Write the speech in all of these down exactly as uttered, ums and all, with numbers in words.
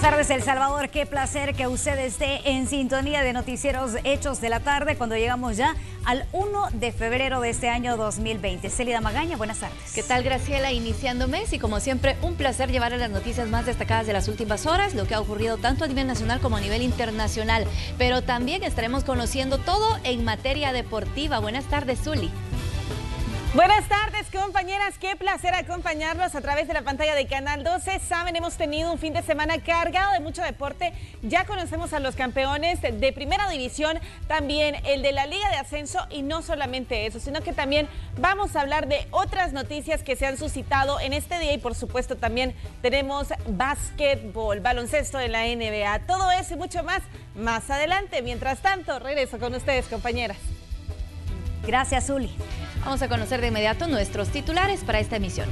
tardes, El Salvador. Qué placer que usted esté en sintonía de Noticieros Hechos de la Tarde cuando llegamos ya al primero de febrero de este año dos mil veinte. Célida Magaña, buenas tardes. ¿Qué tal, Graciela? Iniciando mes y como siempre un placer llevarle las noticias más destacadas de las últimas horas, lo que ha ocurrido tanto a nivel nacional como a nivel internacional. Pero también estaremos conociendo todo en materia deportiva. Buenas tardes, Zuli. Buenas tardes, compañeras, qué placer acompañarlos a través de la pantalla de Canal doce. Saben, hemos tenido un fin de semana cargado de mucho deporte. Ya conocemos a los campeones de Primera División, también el de la Liga de Ascenso, y no solamente eso, sino que también vamos a hablar de otras noticias que se han suscitado en este día y por supuesto también tenemos básquetbol, baloncesto de la N B A, todo eso y mucho más más adelante. Mientras tanto, regreso con ustedes, compañeras. Gracias, Zuli. Vamos a conocer de inmediato nuestros titulares para esta emisión.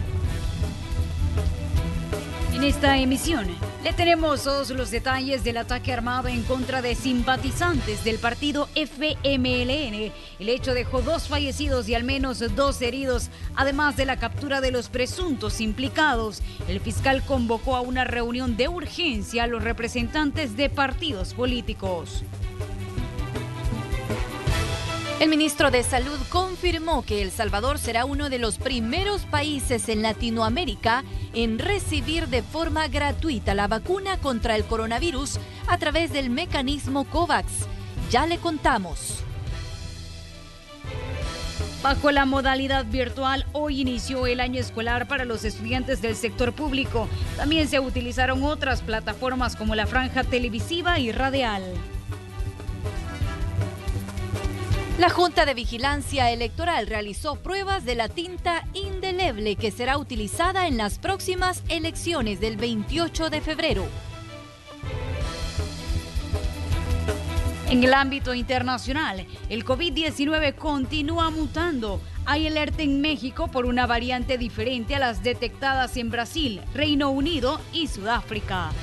En esta emisión le tenemos todos los detalles del ataque armado en contra de simpatizantes del partido F M L N. El hecho dejó dos fallecidos y al menos dos heridos, además de la captura de los presuntos implicados. El fiscal convocó a una reunión de urgencia a los representantes de partidos políticos. El ministro de Salud confirmó que El Salvador será uno de los primeros países en Latinoamérica en recibir de forma gratuita la vacuna contra el coronavirus a través del mecanismo COVAX. Ya le contamos. Bajo la modalidad virtual, hoy inició el año escolar para los estudiantes del sector público. También se utilizaron otras plataformas como la franja televisiva y radial. La Junta de Vigilancia Electoral realizó pruebas de la tinta indeleble que será utilizada en las próximas elecciones del veintiocho de febrero. En el ámbito internacional, el COVID diecinueve continúa mutando. Hay alerta en México por una variante diferente a las detectadas en Brasil, Reino Unido y Sudáfrica.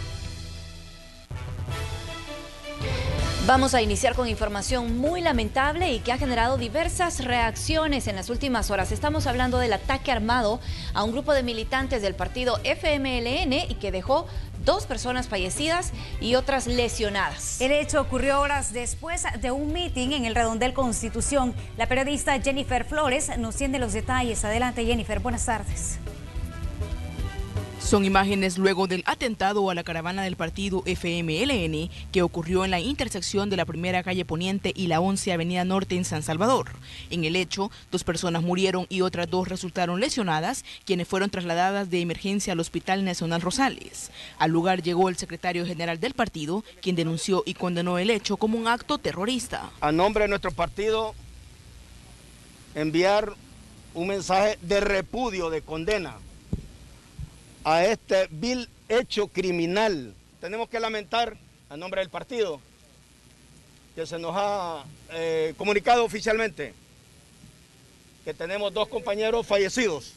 Vamos a iniciar con información muy lamentable y que ha generado diversas reacciones en las últimas horas. Estamos hablando del ataque armado a un grupo de militantes del partido F M L N y que dejó dos personas fallecidas y otras lesionadas. El hecho ocurrió horas después de un mitin en el Redondel Constitución. La periodista Jennifer Flores nos tiene los detalles. Adelante, Jennifer, buenas tardes. Son imágenes luego del atentado a la caravana del partido F M L N que ocurrió en la intersección de la primera calle Poniente y la once Avenida Norte en San Salvador. En el hecho, dos personas murieron y otras dos resultaron lesionadas, quienes fueron trasladadas de emergencia al Hospital Nacional Rosales. Al lugar llegó el secretario general del partido, quien denunció y condenó el hecho como un acto terrorista. A nombre de nuestro partido, enviar un mensaje de repudio, de condena a este vil hecho criminal. Tenemos que lamentar, a nombre del partido, que se nos ha eh, comunicado oficialmente que tenemos dos compañeros fallecidos,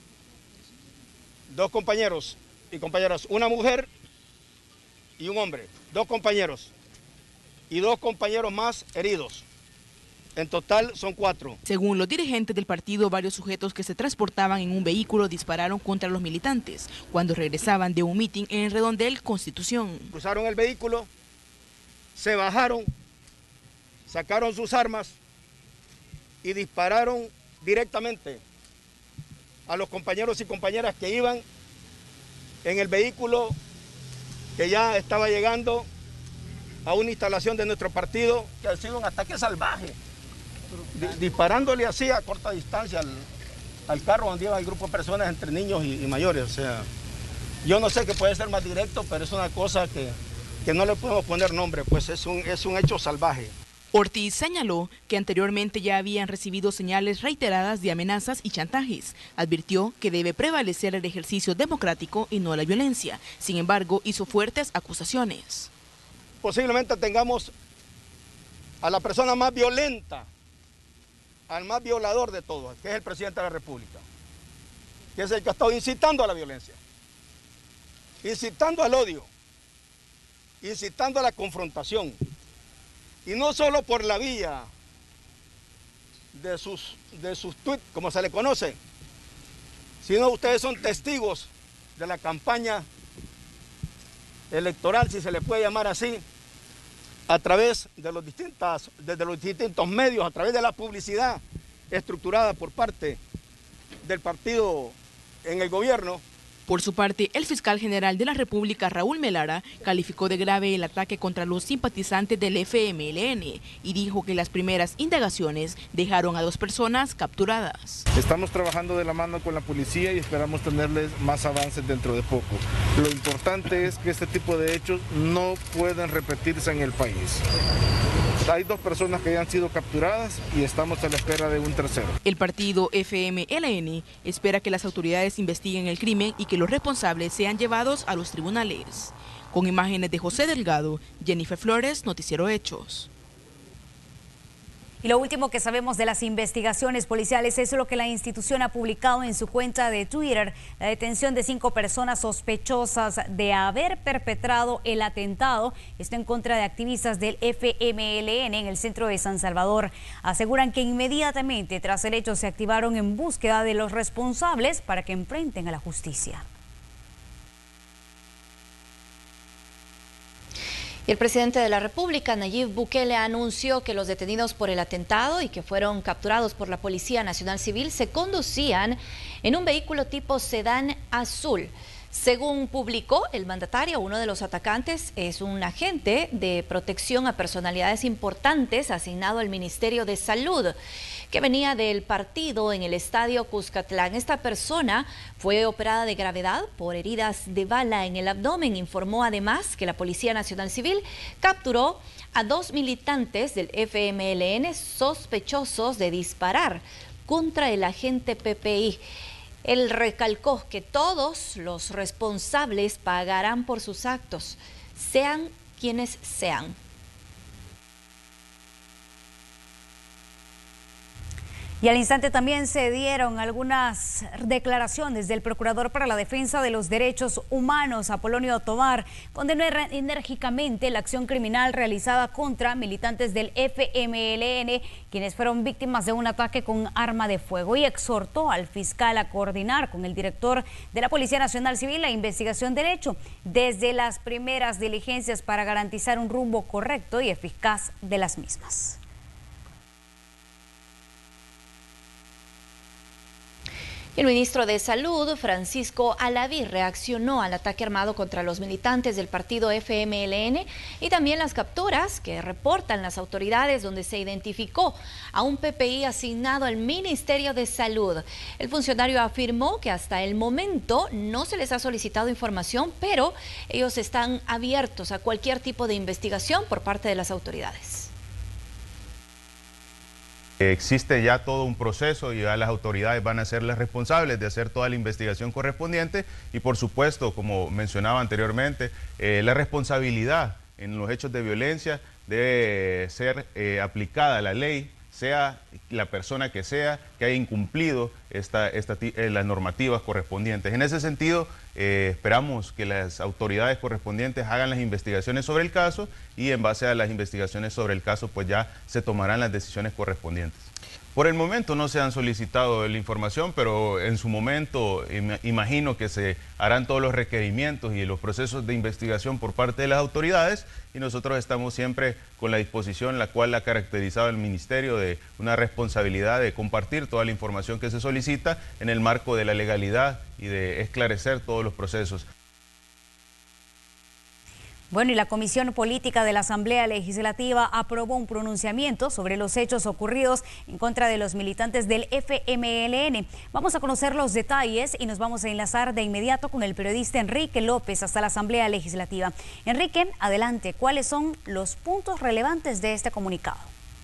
dos compañeros y compañeras, una mujer y un hombre, dos compañeros y dos compañeros más heridos. En total son cuatro. Según los dirigentes del partido, varios sujetos que se transportaban en un vehículo dispararon contra los militantes cuando regresaban de un mitin en el Redondel Constitución. Cruzaron el vehículo, se bajaron, sacaron sus armas y dispararon directamente a los compañeros y compañeras que iban en el vehículo que ya estaba llegando a una instalación de nuestro partido, que ha sido un ataque salvaje. Disparándole así a corta distancia al, al carro donde iba el grupo de personas entre niños y, y mayores. O sea, yo no sé qué puede ser más directo, pero es una cosa que, que no le podemos poner nombre, pues es un, es un hecho salvaje. Ortiz señaló que anteriormente ya habían recibido señales reiteradas de amenazas y chantajes. Advirtió que debe prevalecer el ejercicio democrático y no la violencia. Sin embargo, hizo fuertes acusaciones. Posiblemente tengamos a la persona más violenta, al más violador de todos, que es el presidente de la República, que es el que ha estado incitando a la violencia, incitando al odio, incitando a la confrontación, y no solo por la vía de sus, de sus tweets, como se le conoce, sino ustedes son testigos de la campaña electoral, si se le puede llamar así, a través de los, distintas, desde los distintos medios, a través de la publicidad estructurada por parte del partido en el gobierno. Por su parte, el fiscal general de la República, Raúl Melara, calificó de grave el ataque contra los simpatizantes del F M L N y dijo que las primeras indagaciones dejaron a dos personas capturadas. Estamos trabajando de la mano con la policía y esperamos tenerles más avances dentro de poco. Lo importante es que este tipo de hechos no pueden repetirse en el país. Hay dos personas que ya han sido capturadas y estamos a la espera de un tercero. El partido F M L N espera que las autoridades investiguen el crimen y que los responsables sean llevados a los tribunales. Con imágenes de José Delgado, Jennifer Flores, Noticiero Hechos. Y lo último que sabemos de las investigaciones policiales es lo que la institución ha publicado en su cuenta de Twitter: la detención de cinco personas sospechosas de haber perpetrado el atentado, esto en contra de activistas del F M L N en el centro de San Salvador. Aseguran que inmediatamente tras el hecho se activaron en búsqueda de los responsables para que enfrenten a la justicia. El presidente de la República, Nayib Bukele, anunció que los detenidos por el atentado y que fueron capturados por la Policía Nacional Civil se conducían en un vehículo tipo sedán azul. Según publicó el mandatario, uno de los atacantes es un agente de protección a personalidades importantes asignado al Ministerio de Salud, que venía del partido en el estadio Cuscatlán. Esta persona fue operada de gravedad por heridas de bala en el abdomen. Informó además que la Policía Nacional Civil capturó a dos militantes del F M L N sospechosos de disparar contra el agente P P I. Él recalcó que todos los responsables pagarán por sus actos, sean quienes sean. Y al instante también se dieron algunas declaraciones del Procurador para la Defensa de los Derechos Humanos, Apolonio Tovar. Condenó enérgicamente la acción criminal realizada contra militantes del F M L N, quienes fueron víctimas de un ataque con arma de fuego, y exhortó al fiscal a coordinar con el director de la Policía Nacional Civil la investigación del hecho desde las primeras diligencias para garantizar un rumbo correcto y eficaz de las mismas. El ministro de Salud, Francisco Alaví, reaccionó al ataque armado contra los militantes del partido F M L N y también las capturas que reportan las autoridades, donde se identificó a un P P I asignado al Ministerio de Salud. El funcionario afirmó que hasta el momento no se les ha solicitado información, pero ellos están abiertos a cualquier tipo de investigación por parte de las autoridades. Existe ya todo un proceso y ya las autoridades van a ser las responsables de hacer toda la investigación correspondiente y, por supuesto, como mencionaba anteriormente, eh, la responsabilidad en los hechos de violencia debe ser eh, aplicada la ley, sea la persona que sea que haya incumplido esta, esta, eh, las normativas correspondientes. En ese sentido, eh, esperamos que las autoridades correspondientes hagan las investigaciones sobre el caso y en base a las investigaciones sobre el caso, pues ya se tomarán las decisiones correspondientes. Por el momento no se han solicitado la información, pero en su momento imagino que se harán todos los requerimientos y los procesos de investigación por parte de las autoridades, y nosotros estamos siempre con la disposición la cual ha caracterizado el Ministerio de una responsabilidad de compartir toda la información que se solicita en el marco de la legalidad y de esclarecer todos los procesos. Bueno, y la Comisión Política de la Asamblea Legislativa aprobó un pronunciamiento sobre los hechos ocurridos en contra de los militantes del F M L N. Vamos a conocer los detalles y nos vamos a enlazar de inmediato con el periodista Enrique López hasta la Asamblea Legislativa. Enrique, adelante, ¿cuáles son los puntos relevantes de este comunicado?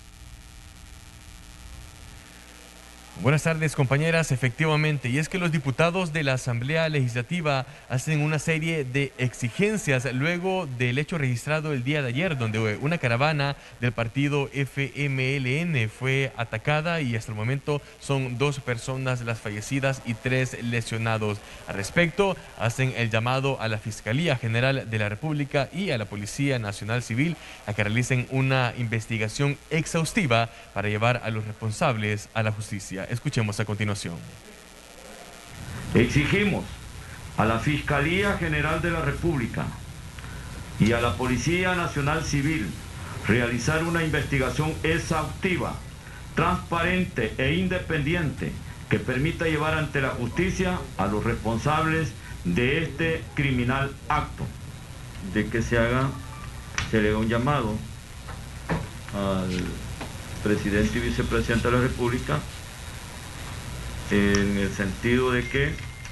Buenas tardes, compañeras. Efectivamente, y es que los diputados de la Asamblea Legislativa hacen una serie de exigencias luego del hecho registrado el día de ayer, donde una caravana del partido F M L N fue atacada y hasta el momento son dos personas las fallecidas y tres lesionados. Al respecto, hacen el llamado a la Fiscalía General de la República y a la Policía Nacional Civil a que realicen una investigación exhaustiva para llevar a los responsables a la justicia. Escuchemos a continuación. Exigimos a la Fiscalía General de la República y a la Policía Nacional Civil realizar una investigación exhaustiva, transparente e independiente que permita llevar ante la justicia a los responsables de este criminal acto. De que se haga, se le haga un llamado al presidente y vicepresidente de la República en el sentido de que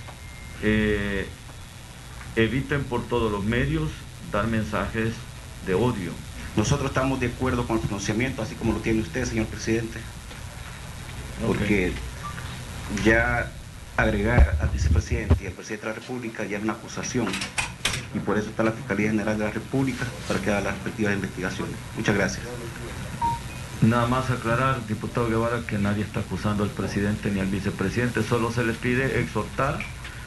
eh, eviten por todos los medios dar mensajes de odio. Nosotros estamos de acuerdo con el pronunciamiento, así como lo tiene usted, señor presidente, porque okay. ya agregar al vicepresidente y al presidente de la República ya es una acusación, y por eso está la Fiscalía General de la República para que haga las respectivas investigaciones. Muchas gracias. Nada más aclarar, diputado Guevara, que nadie está acusando al presidente ni al vicepresidente, solo se les pide exhortar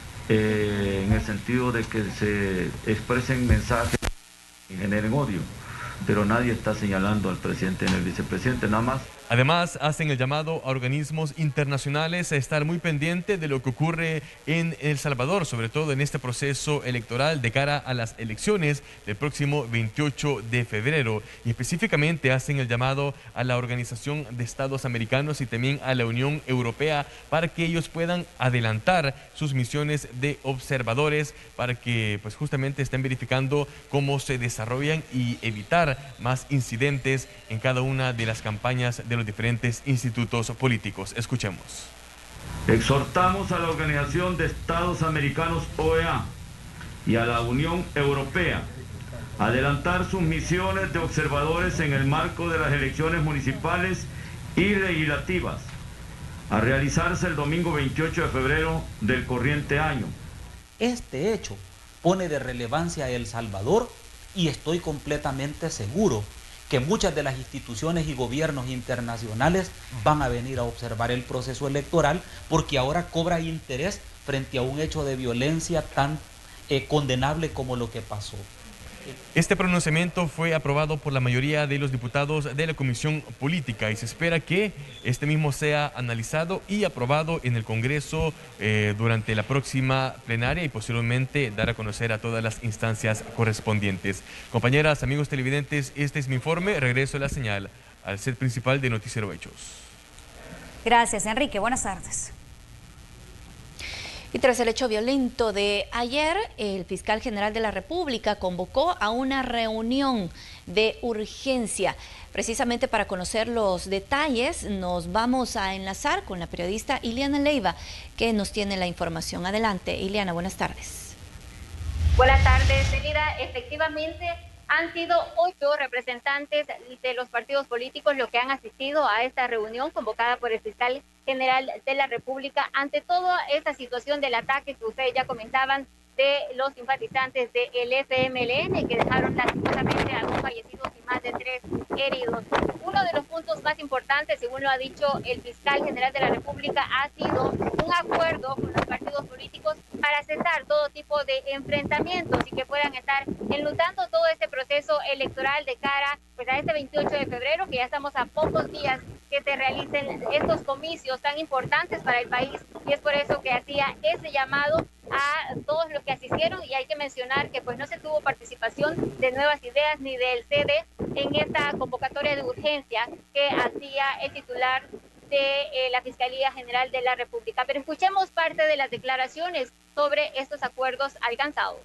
eh, en el sentido de que se expresen mensajes y generen odio, pero nadie está señalando al presidente ni al vicepresidente, nada más. Además, hacen el llamado a organismos internacionales a estar muy pendiente de lo que ocurre en El Salvador, sobre todo en este proceso electoral de cara a las elecciones del próximo veintiocho de febrero. Y específicamente hacen el llamado a la Organización de Estados Americanos y también a la Unión Europea para que ellos puedan adelantar sus misiones de observadores para que pues justamente estén verificando cómo se desarrollan y evitar más incidentes en cada una de las campañas de los diferentes institutos políticos. Escuchemos. Exhortamos a la Organización de Estados Americanos, O E A, y a la Unión Europea a adelantar sus misiones de observadores en el marco de las elecciones municipales y legislativas, a realizarse el domingo veintiocho de febrero del corriente año. Este hecho pone de relevancia a El Salvador y estoy completamente seguro que muchas de las instituciones y gobiernos internacionales van a venir a observar el proceso electoral porque ahora cobra interés frente a un hecho de violencia tan eh, condenable como lo que pasó. Este pronunciamiento fue aprobado por la mayoría de los diputados de la Comisión Política y se espera que este mismo sea analizado y aprobado en el Congreso eh, durante la próxima plenaria y posteriormente dar a conocer a todas las instancias correspondientes. Compañeras, amigos televidentes, este es mi informe. Regreso a la señal al set principal de Noticiero Hechos. Gracias, Enrique. Buenas tardes. Y tras el hecho violento de ayer, el fiscal general de la República convocó a una reunión de urgencia. Precisamente para conocer los detalles, nos vamos a enlazar con la periodista Iliana Leiva, que nos tiene la información. Adelante, Iliana, buenas tardes. Buenas tardes, Elida. Efectivamente, han sido ocho representantes de los partidos políticos los que han asistido a esta reunión convocada por el fiscal general de la República ante toda esta situación del ataque que ustedes ya comentaban de los simpatizantes del F M L N que dejaron lastimosamente a dos fallecidos y más de tres heridos. Uno de los puntos más importantes, según lo ha dicho el fiscal general de la República, ha sido un acuerdo con los partidos políticos para cesar todo tipo de enfrentamientos y que puedan estar enlutando todo este proceso electoral de cara pues, a este veintiocho de febrero, que ya estamos a pocos días que se realicen estos comicios tan importantes para el país, y es por eso que hacía ese llamado a todos los que asistieron. Y hay que mencionar que pues no se tuvo participación de Nuevas Ideas ni del C D en esta convocatoria de urgencia que hacía el titular de eh, la Fiscalía General de la República. Pero escuchemos parte de las declaraciones sobre estos acuerdos alcanzados.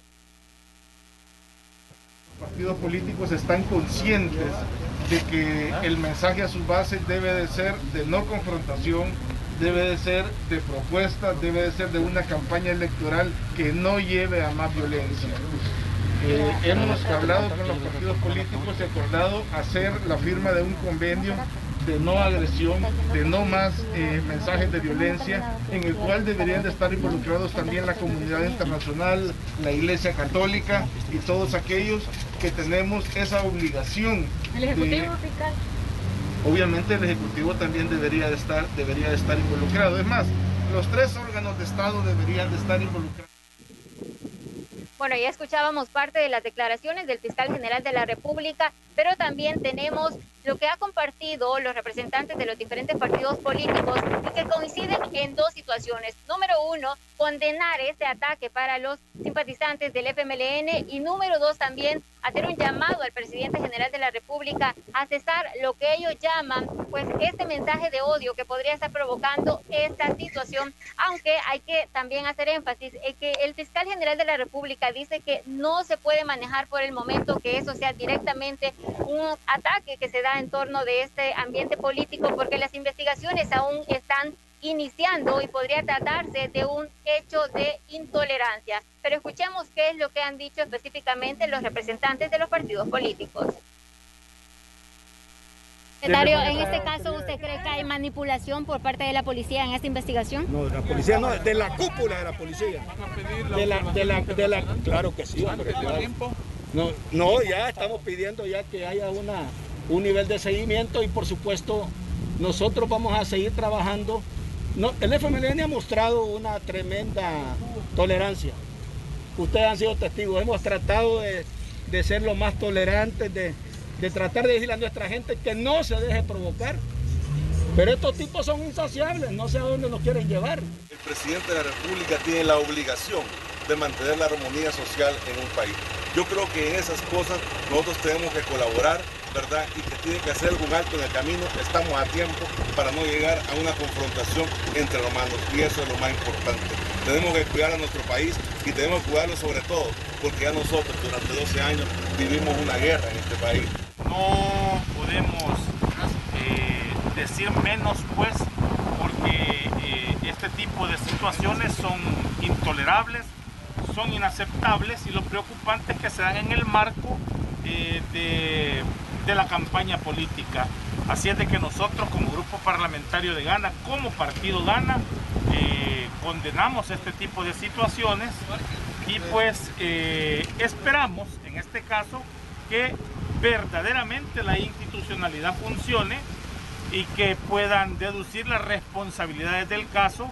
Los partidos políticos están conscientes de que el mensaje a sus bases debe de ser de no confrontación, debe de ser de propuestas, debe de ser de una campaña electoral que no lleve a más violencia. Eh, hemos hablado con los partidos políticos y acordado hacer la firma de un convenio de no agresión, de no más eh, mensajes de violencia, en el cual deberían de estar involucrados también la comunidad internacional, la Iglesia Católica y todos aquellos que tenemos esa obligación. ¿El Ejecutivo fiscal? Obviamente el Ejecutivo también debería de estar, debería de estar involucrado. Es más, los tres órganos de Estado deberían de estar involucrados. Bueno, ya escuchábamos parte de las declaraciones del fiscal general de la República, pero también tenemos lo que ha compartido los representantes de los diferentes partidos políticos y que coinciden en dos situaciones. Número uno, condenar este ataque para los simpatizantes del F M L N y número dos también hacer un llamado al presidente general de la República a cesar lo que ellos llaman pues este mensaje de odio que podría estar provocando esta situación, aunque hay que también hacer énfasis en que el fiscal general de la República dice que no se puede manejar por el momento que eso sea directamente un ataque que se da en torno de este ambiente político, porque las investigaciones aún están iniciando y podría tratarse de un hecho de intolerancia. Pero escuchemos qué es lo que han dicho específicamente los representantes de los partidos políticos. Secretario, en este caso, ¿usted cree que hay manipulación por parte de la policía en esta investigación? No, de la policía no, de la cúpula de la policía. De la, de la, de la, claro que sí, hombre. No, no, ya estamos pidiendo ya que haya una, un nivel de seguimiento y por supuesto nosotros vamos a seguir trabajando. No, el F M L N ha mostrado una tremenda tolerancia. Ustedes han sido testigos, hemos tratado de, de ser lo más tolerantes, de, de tratar de decirle a nuestra gente que no se deje provocar. Pero estos tipos son insaciables, no sé a dónde nos quieren llevar. El presidente de la República tiene la obligación de mantener la armonía social en un país. Yo creo que en esas cosas nosotros tenemos que colaborar, ¿verdad? Y que tiene que hacer algún alto en el camino. Estamos a tiempo para no llegar a una confrontación entre hermanos y eso es lo más importante. Tenemos que cuidar a nuestro país y tenemos que cuidarlo sobre todo porque ya nosotros durante doce años vivimos una guerra en este país. No podemos eh, decir menos pues porque eh, este tipo de situaciones son intolerables, son inaceptables y lo preocupante es que se dan en el marco eh, de, de la campaña política. Así es de que nosotros como grupo parlamentario de Gana, como partido Gana, eh, condenamos este tipo de situaciones y pues eh, esperamos en este caso que verdaderamente la institucionalidad funcione y que puedan deducir las responsabilidades del caso.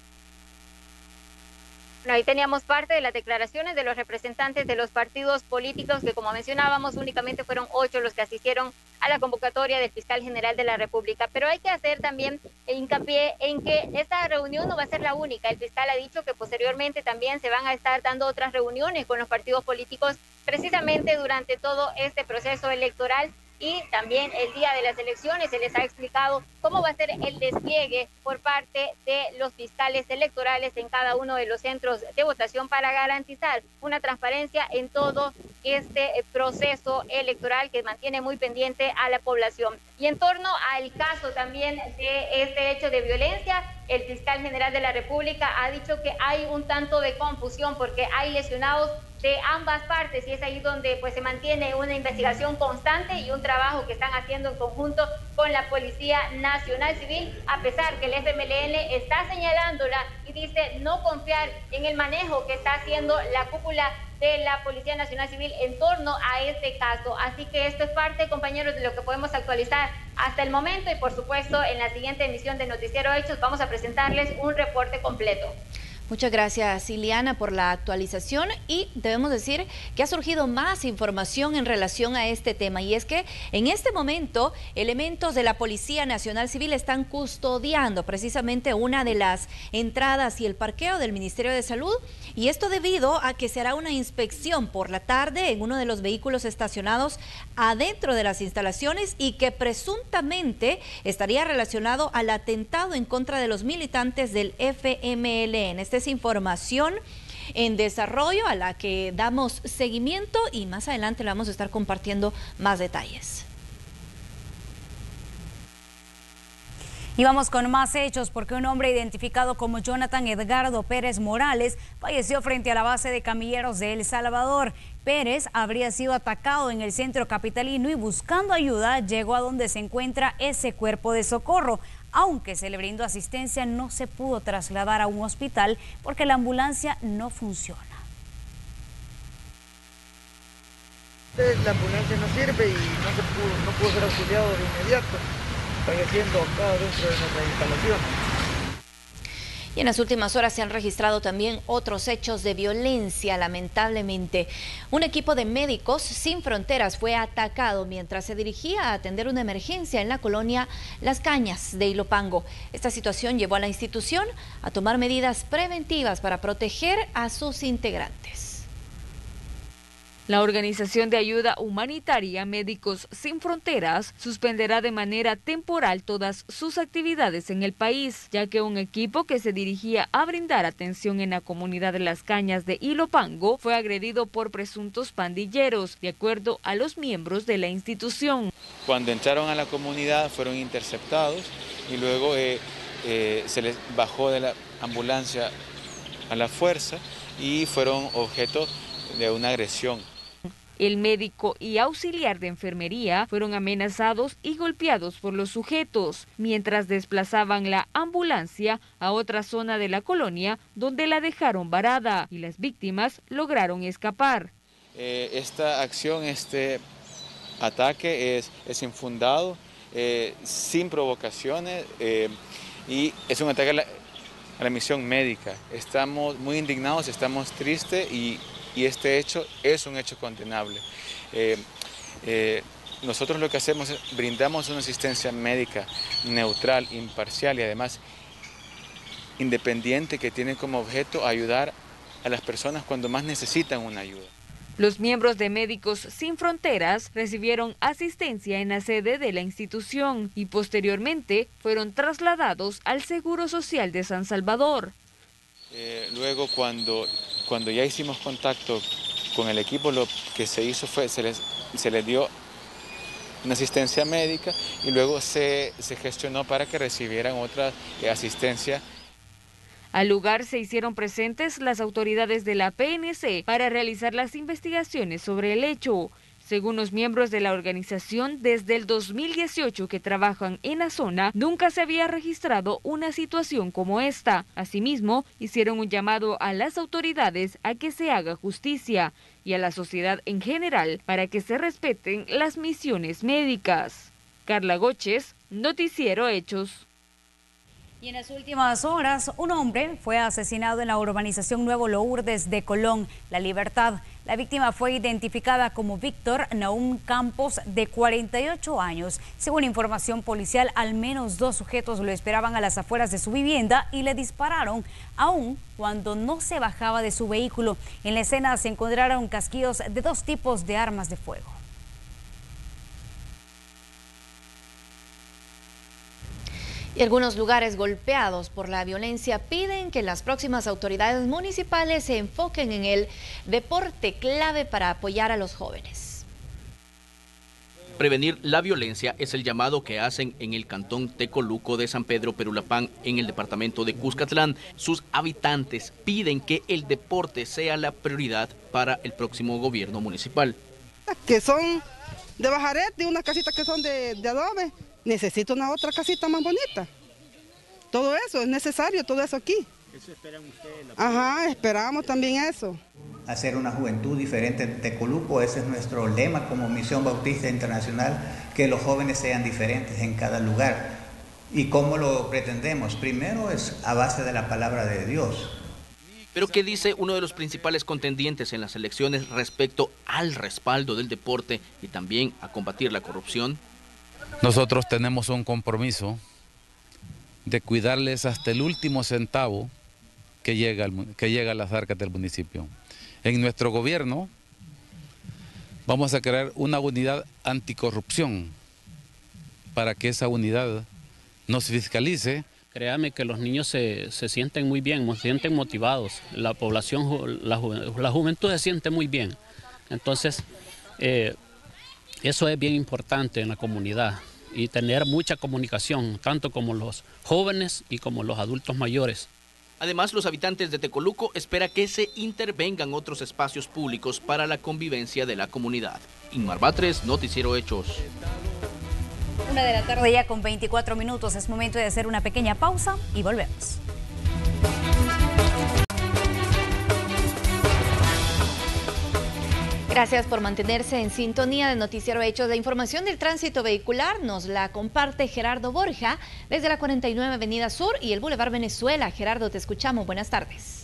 Bueno, ahí teníamos parte de las declaraciones de los representantes de los partidos políticos que, como mencionábamos, únicamente fueron ocho los que asistieron a la convocatoria del fiscal general de la República. Pero hay que hacer también hincapié en que esta reunión no va a ser la única. El fiscal ha dicho que posteriormente también se van a estar dando otras reuniones con los partidos políticos precisamente durante todo este proceso electoral. Y también el día de las elecciones se les ha explicado cómo va a ser el despliegue por parte de los fiscales electorales en cada uno de los centros de votación para garantizar una transparencia en todo este proceso electoral que mantiene muy pendiente a la población. Y en torno al caso también de este hecho de violencia, el fiscal general de la República ha dicho que hay un tanto de confusión porque hay lesionados de ambas partes y es ahí donde pues se mantiene una investigación constante y un trabajo que están haciendo en conjunto con la Policía Nacional Civil, a pesar que el F M L N está señalándola y dice no confiar en el manejo que está haciendo la cúpula de la Policía Nacional Civil en torno a este caso. Así que esto es parte, compañeros, de lo que podemos actualizar hasta el momento y por supuesto en la siguiente emisión de Noticiero Hechos vamos a presentarles un reporte completo. Muchas gracias, Ileana, por la actualización y debemos decir que ha surgido más información en relación a este tema y es que en este momento elementos de la Policía Nacional Civil están custodiando precisamente una de las entradas y el parqueo del Ministerio de Salud y esto debido a que se hará una inspección por la tarde en uno de los vehículos estacionados adentro de las instalaciones y que presuntamente estaría relacionado al atentado en contra de los militantes del F M L N. Esta es información en desarrollo a la que damos seguimiento y más adelante le vamos a estar compartiendo más detalles. Y vamos con más hechos porque un hombre identificado como Jonathan Edgardo Pérez Morales falleció frente a la base de camilleros de El Salvador. Pérez habría sido atacado en el centro capitalino y buscando ayuda llegó a donde se encuentra ese cuerpo de socorro. Aunque se le brindó asistencia, no se pudo trasladar a un hospital porque la ambulancia no funciona. La ambulancia no sirve y no, se pudo, no pudo ser auxiliado de inmediato, falleciendo acá dentro de nuestras instalaciones. Y en las últimas horas se han registrado también otros hechos de violencia, lamentablemente. Un equipo de Médicos Sin Fronteras fue atacado mientras se dirigía a atender una emergencia en la colonia Las Cañas de Ilopango. Esta situación llevó a la institución a tomar medidas preventivas para proteger a sus integrantes. La Organización de Ayuda Humanitaria Médicos Sin Fronteras suspenderá de manera temporal todas sus actividades en el país, ya que un equipo que se dirigía a brindar atención en la comunidad de Las Cañas de Ilopango fue agredido por presuntos pandilleros, de acuerdo a los miembros de la institución. Cuando entraron a la comunidad fueron interceptados y luego eh, eh, se les bajó de la ambulancia a la fuerza y fueron objeto de una agresión. El médico y auxiliar de enfermería fueron amenazados y golpeados por los sujetos, mientras desplazaban la ambulancia a otra zona de la colonia donde la dejaron varada y las víctimas lograron escapar. Eh, esta acción, este ataque es, es infundado, eh, sin provocaciones eh, y es un ataque a la, a la misión médica. Estamos muy indignados, estamos tristes y Y este hecho es un hecho condenable. Eh, eh, nosotros lo que hacemos es brindamos una asistencia médica neutral, imparcial y además independiente que tiene como objeto ayudar a las personas cuando más necesitan una ayuda. Los miembros de Médicos Sin Fronteras recibieron asistencia en la sede de la institución y posteriormente fueron trasladados al Seguro Social de San Salvador. Eh, luego cuando, cuando ya hicimos contacto con el equipo, lo que se hizo fue, se les, se les dio una asistencia médica y luego se, se gestionó para que recibieran otra eh, asistencia. Al lugar se hicieron presentes las autoridades de la P N C para realizar las investigaciones sobre el hecho. Según los miembros de la organización, desde el dos mil dieciocho que trabajan en la zona, nunca se había registrado una situación como esta. Asimismo, hicieron un llamado a las autoridades a que se haga justicia y a la sociedad en general para que se respeten las misiones médicas. Carla Goches, Noticiero Hechos. Y en las últimas horas, un hombre fue asesinado en la urbanización Nuevo Lourdes de Colón, La Libertad. La víctima fue identificada como Víctor Naum Campos, de cuarenta y ocho años. Según información policial, al menos dos sujetos lo esperaban a las afueras de su vivienda y le dispararon, aún cuando no se bajaba de su vehículo. En la escena se encontraron casquillos de dos tipos de armas de fuego. Y algunos lugares golpeados por la violencia piden que las próximas autoridades municipales se enfoquen en el deporte, clave para apoyar a los jóvenes. Prevenir la violencia es el llamado que hacen en el cantón Tecoluco de San Pedro Perulapán, en el departamento de Cuscatlán. Sus habitantes piden que el deporte sea la prioridad para el próximo gobierno municipal. Que son de bajarete, unas casitas que son de, de adobe. Necesito una otra casita más bonita. Todo eso es necesario, todo eso aquí. ¿Eso esperan ustedes? Ajá, esperamos también eso. Hacer una juventud diferente en Tecoluco, ese es nuestro lema como Misión Bautista Internacional, que los jóvenes sean diferentes en cada lugar. ¿Y cómo lo pretendemos? Primero es a base de la palabra de Dios. Pero ¿qué dice uno de los principales contendientes en las elecciones respecto al respaldo del deporte y también a combatir la corrupción? Nosotros tenemos un compromiso de cuidarles hasta el último centavo que llega, al, que llega a las arcas del municipio. En nuestro gobierno vamos a crear una unidad anticorrupción para que esa unidad nos fiscalice. Créame que los niños se, se sienten muy bien, se sienten motivados, la población, la, la juventud se siente muy bien. Entonces, eh, eso es bien importante en la comunidad y tener mucha comunicación, tanto como los jóvenes y como los adultos mayores. Además, los habitantes de Tecoluco esperan que se intervengan otros espacios públicos para la convivencia de la comunidad. Inmar Batres, Noticiero Hechos. Una de la tarde ya con veinticuatro minutos, es momento de hacer una pequeña pausa y volvemos. Gracias por mantenerse en sintonía de Noticiero Hechos. La información del tránsito vehicular nos la comparte Gerardo Borja desde la cuarenta y nueve Avenida Sur y el Boulevard Venezuela. Gerardo, te escuchamos. Buenas tardes.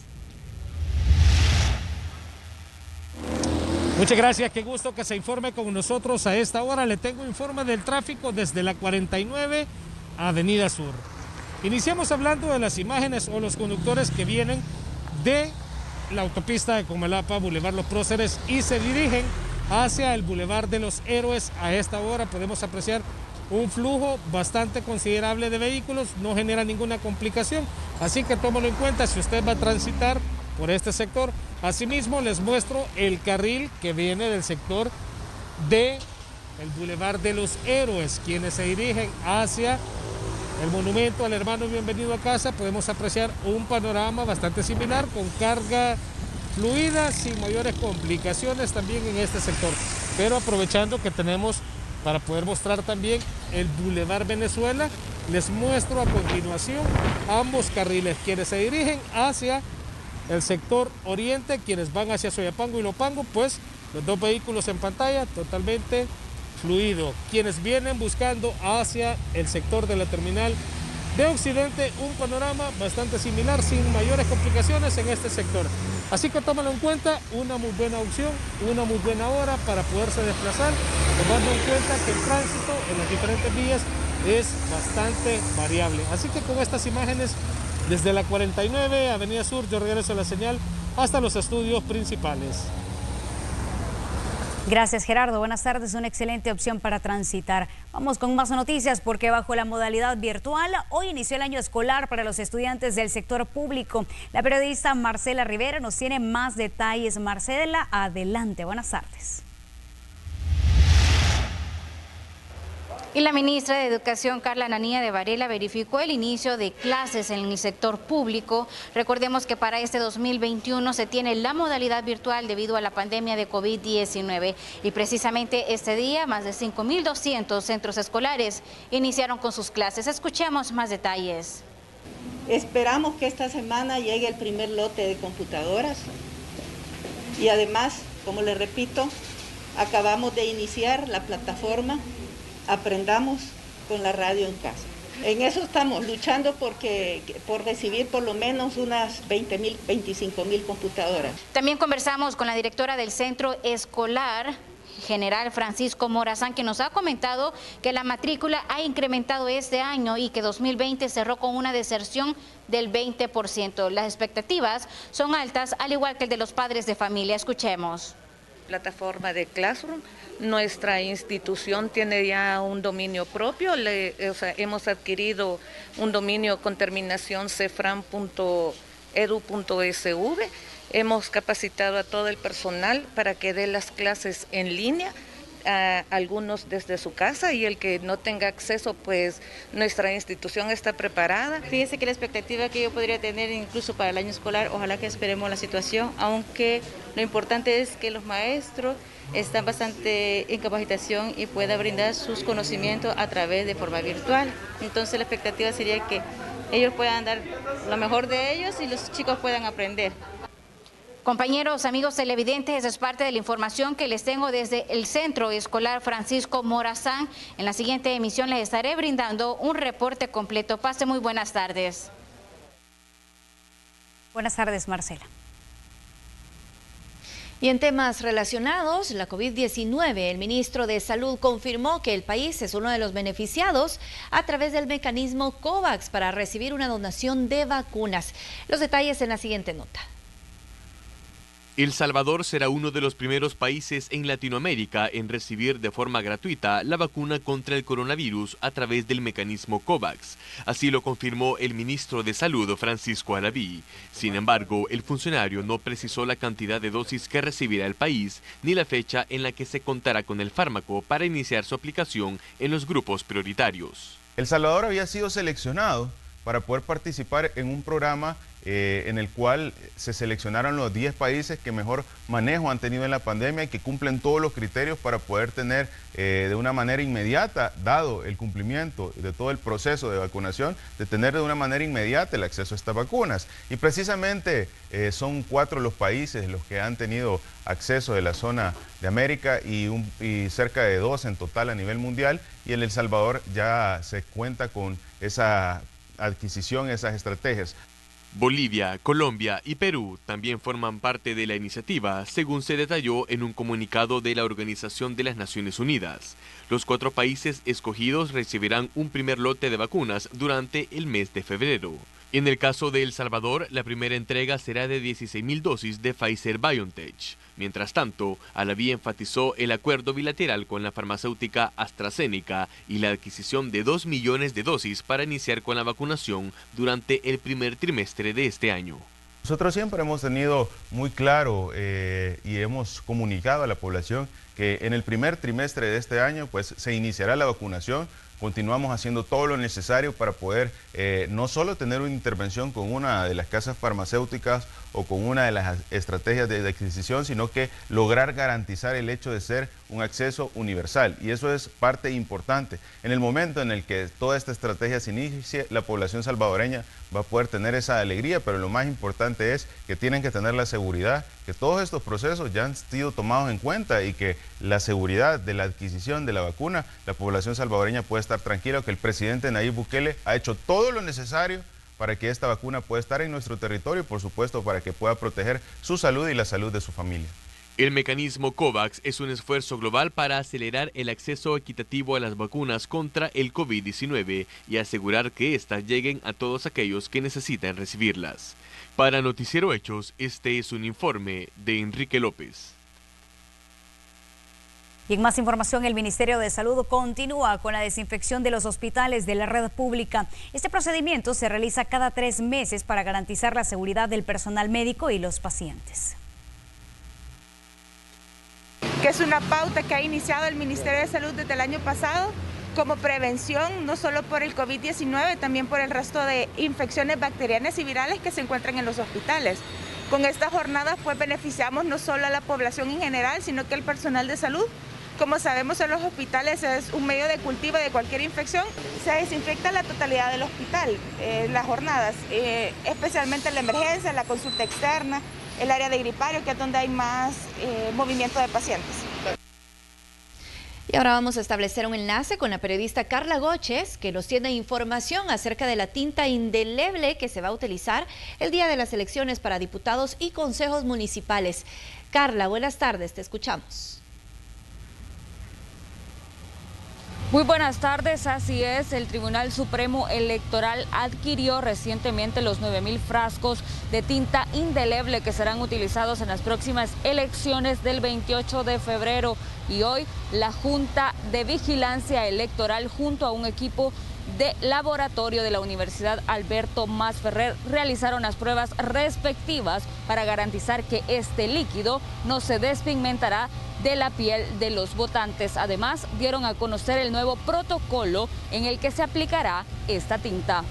Muchas gracias, qué gusto que se informe con nosotros a esta hora. Le tengo informe del tráfico desde la cuarenta y nueve Avenida Sur. Iniciamos hablando de las imágenes o los conductores que vienen de la autopista de Comalapa, Boulevard Los Próceres, y se dirigen hacia el Boulevard de los Héroes. A esta hora podemos apreciar un flujo bastante considerable de vehículos, no genera ninguna complicación, así que tómalo en cuenta si usted va a transitar por este sector. Asimismo, les muestro el carril que viene del sector de el Boulevard de los Héroes, quienes se dirigen hacia el monumento al hermano bienvenido a casa. Podemos apreciar un panorama bastante similar, con carga fluida, sin mayores complicaciones también en este sector, pero aprovechando que tenemos para poder mostrar también el Boulevard Venezuela, les muestro a continuación ambos carriles, quienes se dirigen hacia el sector oriente, quienes van hacia Soyapango y Lopango, pues los dos vehículos en pantalla totalmente fluido. Quienes vienen buscando hacia el sector de la terminal de Occidente, un panorama bastante similar, sin mayores complicaciones en este sector. Así que tómalo en cuenta, una muy buena opción, una muy buena hora para poderse desplazar, tomando en cuenta que el tránsito en las diferentes vías es bastante variable. Así que con estas imágenes, desde la cuarenta y nueve, Avenida Sur, yo regreso a la señal hasta los estudios principales. Gracias, Gerardo. Buenas tardes. Una excelente opción para transitar. Vamos con más noticias, porque bajo la modalidad virtual hoy inició el año escolar para los estudiantes del sector público. La periodista Marcela Rivera nos tiene más detalles. Marcela, adelante. Buenas tardes. Y la ministra de Educación, Carla Ananía de Varela, verificó el inicio de clases en el sector público. Recordemos que para este dos mil veintiuno se tiene la modalidad virtual debido a la pandemia de COVID diecinueve. Y precisamente este día, más de cinco mil doscientos centros escolares iniciaron con sus clases. Escuchemos más detalles. Esperamos que esta semana llegue el primer lote de computadoras. Y además, como les repito, acabamos de iniciar la plataforma Aprendamos con la radio en casa. En eso estamos luchando porque, por recibir por lo menos unas veinte mil, veinticinco mil computadoras. También conversamos con la directora del centro escolar, General Francisco Morazán, que nos ha comentado que la matrícula ha incrementado este año y que dos mil veinte cerró con una deserción del veinte por ciento. Las expectativas son altas, al igual que el de los padres de familia. Escuchemos. Plataforma de Classroom. Nuestra institución tiene ya un dominio propio, le, o sea, hemos adquirido un dominio con terminación cefran punto edu punto es ve. Hemos capacitado a todo el personal para que dé las clases en línea, a algunos desde su casa, y el que no tenga acceso, pues nuestra institución está preparada. Fíjese que la expectativa que yo podría tener incluso para el año escolar, ojalá que esperemos la situación, aunque lo importante es que los maestros están bastante en capacitación y puedan brindar sus conocimientos a través de forma virtual. Entonces la expectativa sería que ellos puedan dar lo mejor de ellos y los chicos puedan aprender. Compañeros, amigos televidentes, esa es parte de la información que les tengo desde el Centro Escolar Francisco Morazán. En la siguiente emisión les estaré brindando un reporte completo. Pase muy buenas tardes. Buenas tardes, Marcela. Y en temas relacionados, la COVID diecinueve, el ministro de Salud confirmó que el país es uno de los beneficiados a través del mecanismo COVAX para recibir una donación de vacunas. Los detalles en la siguiente nota. El Salvador será uno de los primeros países en Latinoamérica en recibir de forma gratuita la vacuna contra el coronavirus a través del mecanismo COVAX. Así lo confirmó el ministro de Salud, Francisco Arabí. Sin embargo, el funcionario no precisó la cantidad de dosis que recibirá el país ni la fecha en la que se contará con el fármaco para iniciar su aplicación en los grupos prioritarios. El Salvador había sido seleccionado para poder participar en un programa Eh, en el cual se seleccionaron los diez países que mejor manejo han tenido en la pandemia y que cumplen todos los criterios para poder tener eh, de una manera inmediata, dado el cumplimiento de todo el proceso de vacunación, de tener de una manera inmediata el acceso a estas vacunas. Y precisamente eh, son cuatro los países los que han tenido acceso de la zona de América y, un, y cerca de dos en total a nivel mundial, y en El Salvador ya se cuenta con esa adquisición, esas estrategias. Bolivia, Colombia y Perú también forman parte de la iniciativa, según se detalló en un comunicado de la Organización de las Naciones Unidas. Los cuatro países escogidos recibirán un primer lote de vacunas durante el mes de febrero. En el caso de El Salvador, la primera entrega será de dieciséis mil dosis de Pfizer-BioNTech. Mientras tanto, Alaví enfatizó el acuerdo bilateral con la farmacéutica AstraZeneca y la adquisición de dos millones de dosis para iniciar con la vacunación durante el primer trimestre de este año. Nosotros siempre hemos tenido muy claro eh, y hemos comunicado a la población que en el primer trimestre de este año pues, se iniciará la vacunación. Continuamos haciendo todo lo necesario para poder eh, no solo tener una intervención con una de las casas farmacéuticas o con una de las estrategias de, de adquisición, sino que lograr garantizar el hecho de ser un acceso universal. Y eso es parte importante. En el momento en el que toda esta estrategia se inicie, la población salvadoreña va a poder tener esa alegría, pero lo más importante es que tienen que tener la seguridad que todos estos procesos ya han sido tomados en cuenta y que la seguridad de la adquisición de la vacuna, la población salvadoreña puede estar tranquila, que el presidente Nayib Bukele ha hecho todo lo necesario para que esta vacuna pueda estar en nuestro territorio y por supuesto para que pueda proteger su salud y la salud de su familia. El mecanismo COVAX es un esfuerzo global para acelerar el acceso equitativo a las vacunas contra el COVID diecinueve y asegurar que éstas lleguen a todos aquellos que necesitan recibirlas. Para Noticiero Hechos, este es un informe de Enrique López. Y en más información, el Ministerio de Salud continúa con la desinfección de los hospitales de la red pública. Este procedimiento se realiza cada tres meses para garantizar la seguridad del personal médico y los pacientes. Que es una pauta que ha iniciado el Ministerio de Salud desde el año pasado como prevención, no solo por el COVID diecinueve, también por el resto de infecciones bacterianas y virales que se encuentran en los hospitales. Con estas jornadas pues beneficiamos no solo a la población en general, sino que al personal de salud. Como sabemos, en los hospitales es un medio de cultivo de cualquier infección. Se desinfecta la totalidad del hospital, eh, las jornadas, eh, especialmente la emergencia, la consulta externa, el área de gripario, que es donde hay más eh, movimiento de pacientes. Y ahora vamos a establecer un enlace con la periodista Carla Goches, que nos tiene información acerca de la tinta indeleble que se va a utilizar el día de las elecciones para diputados y consejos municipales. Carla, buenas tardes, te escuchamos. Muy buenas tardes, así es, el Tribunal Supremo Electoral adquirió recientemente los nueve mil frascos de tinta indeleble que serán utilizados en las próximas elecciones del veintiocho de febrero y hoy la Junta de Vigilancia Electoral junto a un equipo de laboratorio de la Universidad Alberto Masferrer realizaron las pruebas respectivas para garantizar que este líquido no se despigmentará de la piel de los votantes. Además, dieron a conocer el nuevo protocolo en el que se aplicará esta tinta.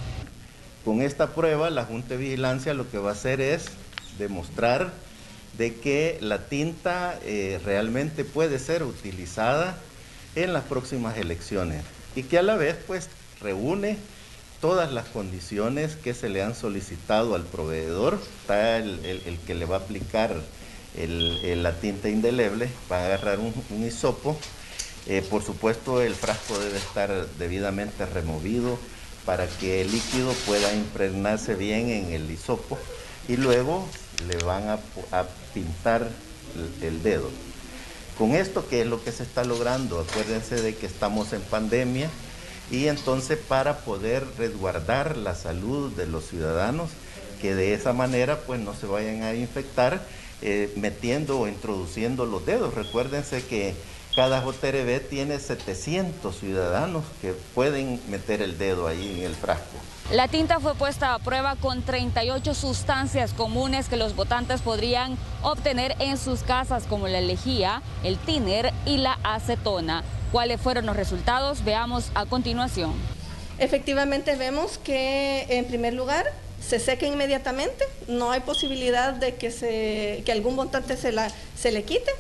Con esta prueba, la Junta de Vigilancia lo que va a hacer es demostrar de que la tinta eh, realmente puede ser utilizada en las próximas elecciones y que a la vez pues reúne todas las condiciones que se le han solicitado al proveedor. Está el, el, el que le va a aplicar el, el, la tinta indeleble, va a agarrar un, un hisopo. Eh, por supuesto, el frasco debe estar debidamente removido para que el líquido pueda impregnarse bien en el hisopo y luego le van a, a pintar el, el dedo. Con esto, ¿qué es lo que se está logrando? Acuérdense de que estamos en pandemia y entonces para poder resguardar la salud de los ciudadanos, que de esa manera pues no se vayan a infectar eh, metiendo o introduciendo los dedos. Recuérdense que cada J R B tiene setecientos ciudadanos que pueden meter el dedo ahí en el frasco. La tinta fue puesta a prueba con treinta y ocho sustancias comunes que los votantes podrían obtener en sus casas, como la lejía, el thinner y la acetona. ¿Cuáles fueron los resultados? Veamos a continuación. Efectivamente vemos que, en primer lugar, se seca inmediatamente, no hay posibilidad de que, se, que algún votante se, la, se le quite.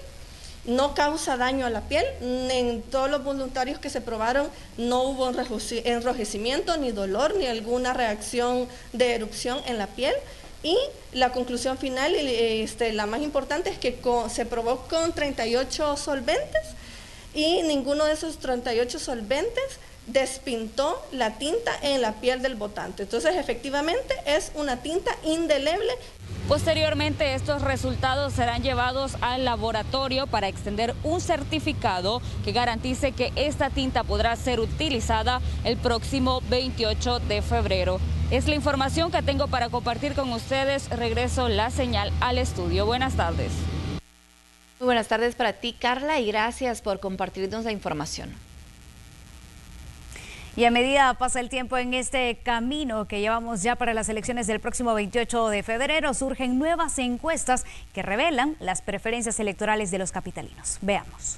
No causa daño a la piel, en todos los voluntarios que se probaron no hubo enrojecimiento, ni dolor, ni alguna reacción de erupción en la piel. Y la conclusión final, este, la más importante, es que con, se probó con treinta y ocho solventes y ninguno de esos treinta y ocho solventes despintó la tinta en la piel del votante. Entonces, efectivamente, es una tinta indeleble. Posteriormente, estos resultados serán llevados al laboratorio para extender un certificado que garantice que esta tinta podrá ser utilizada el próximo veintiocho de febrero. Es la información que tengo para compartir con ustedes. Regreso la señal al estudio. Buenas tardes. Muy buenas tardes para ti, Carla, y gracias por compartirnos la información. Y a medida pasa el tiempo en este camino que llevamos ya para las elecciones del próximo veintiocho de febrero, surgen nuevas encuestas que revelan las preferencias electorales de los capitalinos. Veamos.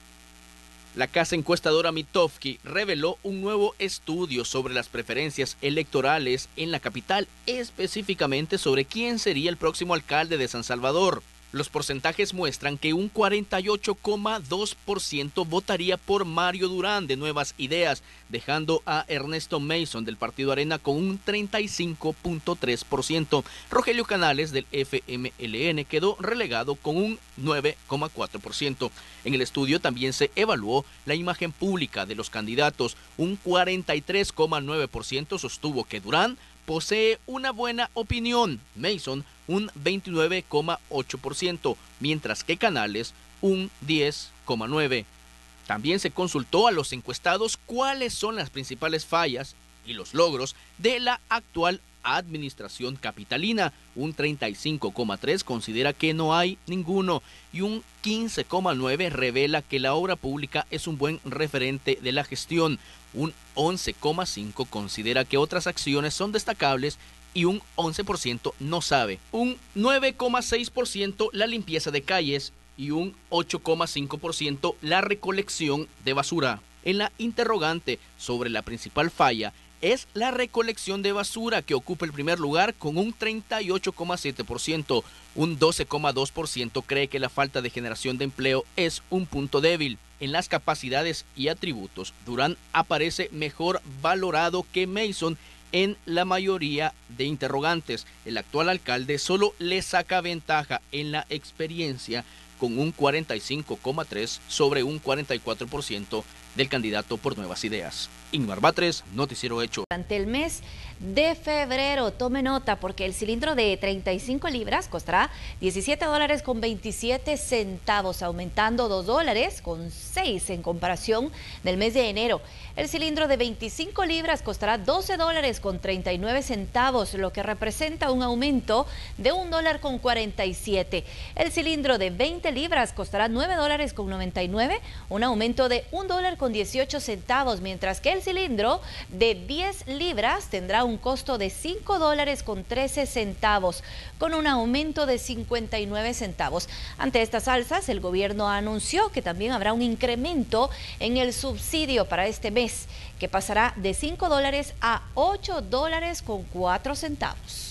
La casa encuestadora Mitofsky reveló un nuevo estudio sobre las preferencias electorales en la capital, específicamente sobre quién sería el próximo alcalde de San Salvador. Los porcentajes muestran que un cuarenta y ocho coma dos por ciento votaría por Mario Durán de Nuevas Ideas, dejando a Ernesto Mason del Partido Arena con un treinta y cinco punto tres por ciento. Rogelio Canales del F M L N quedó relegado con un nueve coma cuatro por ciento. En el estudio también se evaluó la imagen pública de los candidatos. Un cuarenta y tres coma nueve por ciento sostuvo que Durán posee una buena opinión, Mason un veintinueve coma ocho por ciento, mientras que Canales un diez coma nueve por ciento. También se consultó a los encuestados cuáles son las principales fallas y los logros de la actual administración capitalina. Un treinta y cinco coma tres por ciento considera que no hay ninguno y un quince coma nueve por ciento revela que la obra pública es un buen referente de la gestión. Un once coma cinco por ciento considera que otras acciones son destacables y un once por ciento no sabe. Un nueve coma seis por ciento la limpieza de calles y un ocho coma cinco por ciento la recolección de basura. En la interrogante sobre la principal falla es la recolección de basura, que ocupa el primer lugar con un treinta y ocho coma siete por ciento. Un doce coma dos por ciento cree que la falta de generación de empleo es un punto débil. En las capacidades y atributos, Durán aparece mejor valorado que Mason en la mayoría de interrogantes. El actual alcalde solo le saca ventaja en la experiencia con un cuarenta y cinco coma tres por ciento sobre un cuarenta y cuatro por ciento del candidato por Nuevas Ideas. Ingmar Batres, Noticiero Hecho. Durante el mes de febrero, tome nota porque el cilindro de treinta y cinco libras costará diecisiete dólares con veintisiete centavos, aumentando dos dólares con seis en comparación del mes de enero. El cilindro de veinticinco libras costará doce dólares con treinta y nueve centavos, lo que representa un aumento de un dólar con cuarenta y siete. El cilindro de veinte libras costará nueve dólares con noventa y nueve, un aumento de un dólar con dieciocho centavos, mientras que el cilindro de diez libras tendrá un costo de cinco dólares con trece centavos, con un aumento de cincuenta y nueve centavos. Ante estas alzas, el gobierno anunció que también habrá un incremento en el subsidio para este mes, que pasará de cinco dólares a ocho dólares con cuatro centavos.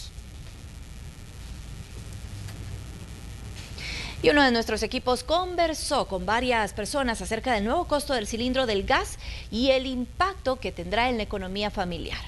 Y uno de nuestros equipos conversó con varias personas acerca del nuevo costo del cilindro del gas y el impacto que tendrá en la economía familiar.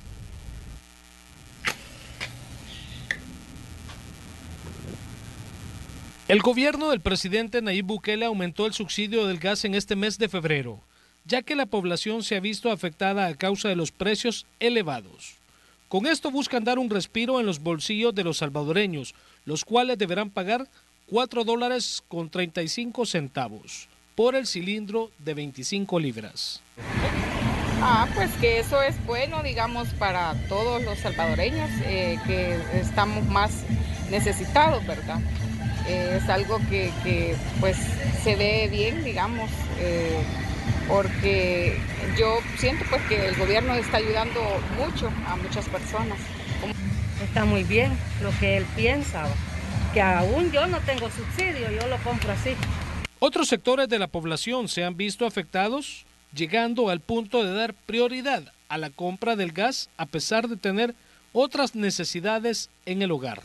El gobierno del presidente Nayib Bukele aumentó el subsidio del gas en este mes de febrero, ya que la población se ha visto afectada a causa de los precios elevados. Con esto buscan dar un respiro en los bolsillos de los salvadoreños, los cuales deberán pagar cuatro dólares con treinta y cinco centavos por el cilindro de veinticinco libras. Ah, pues que eso es bueno, digamos, para todos los salvadoreños, eh, que estamos más necesitados, ¿verdad? Eh, es algo que, que pues se ve bien, digamos, eh, porque yo siento pues que el gobierno está ayudando mucho a muchas personas. Está muy bien lo que él piensa, que aún yo no tengo subsidio, yo lo compro así. Otros sectores de la población se han visto afectados, llegando al punto de dar prioridad a la compra del gas a pesar de tener otras necesidades en el hogar.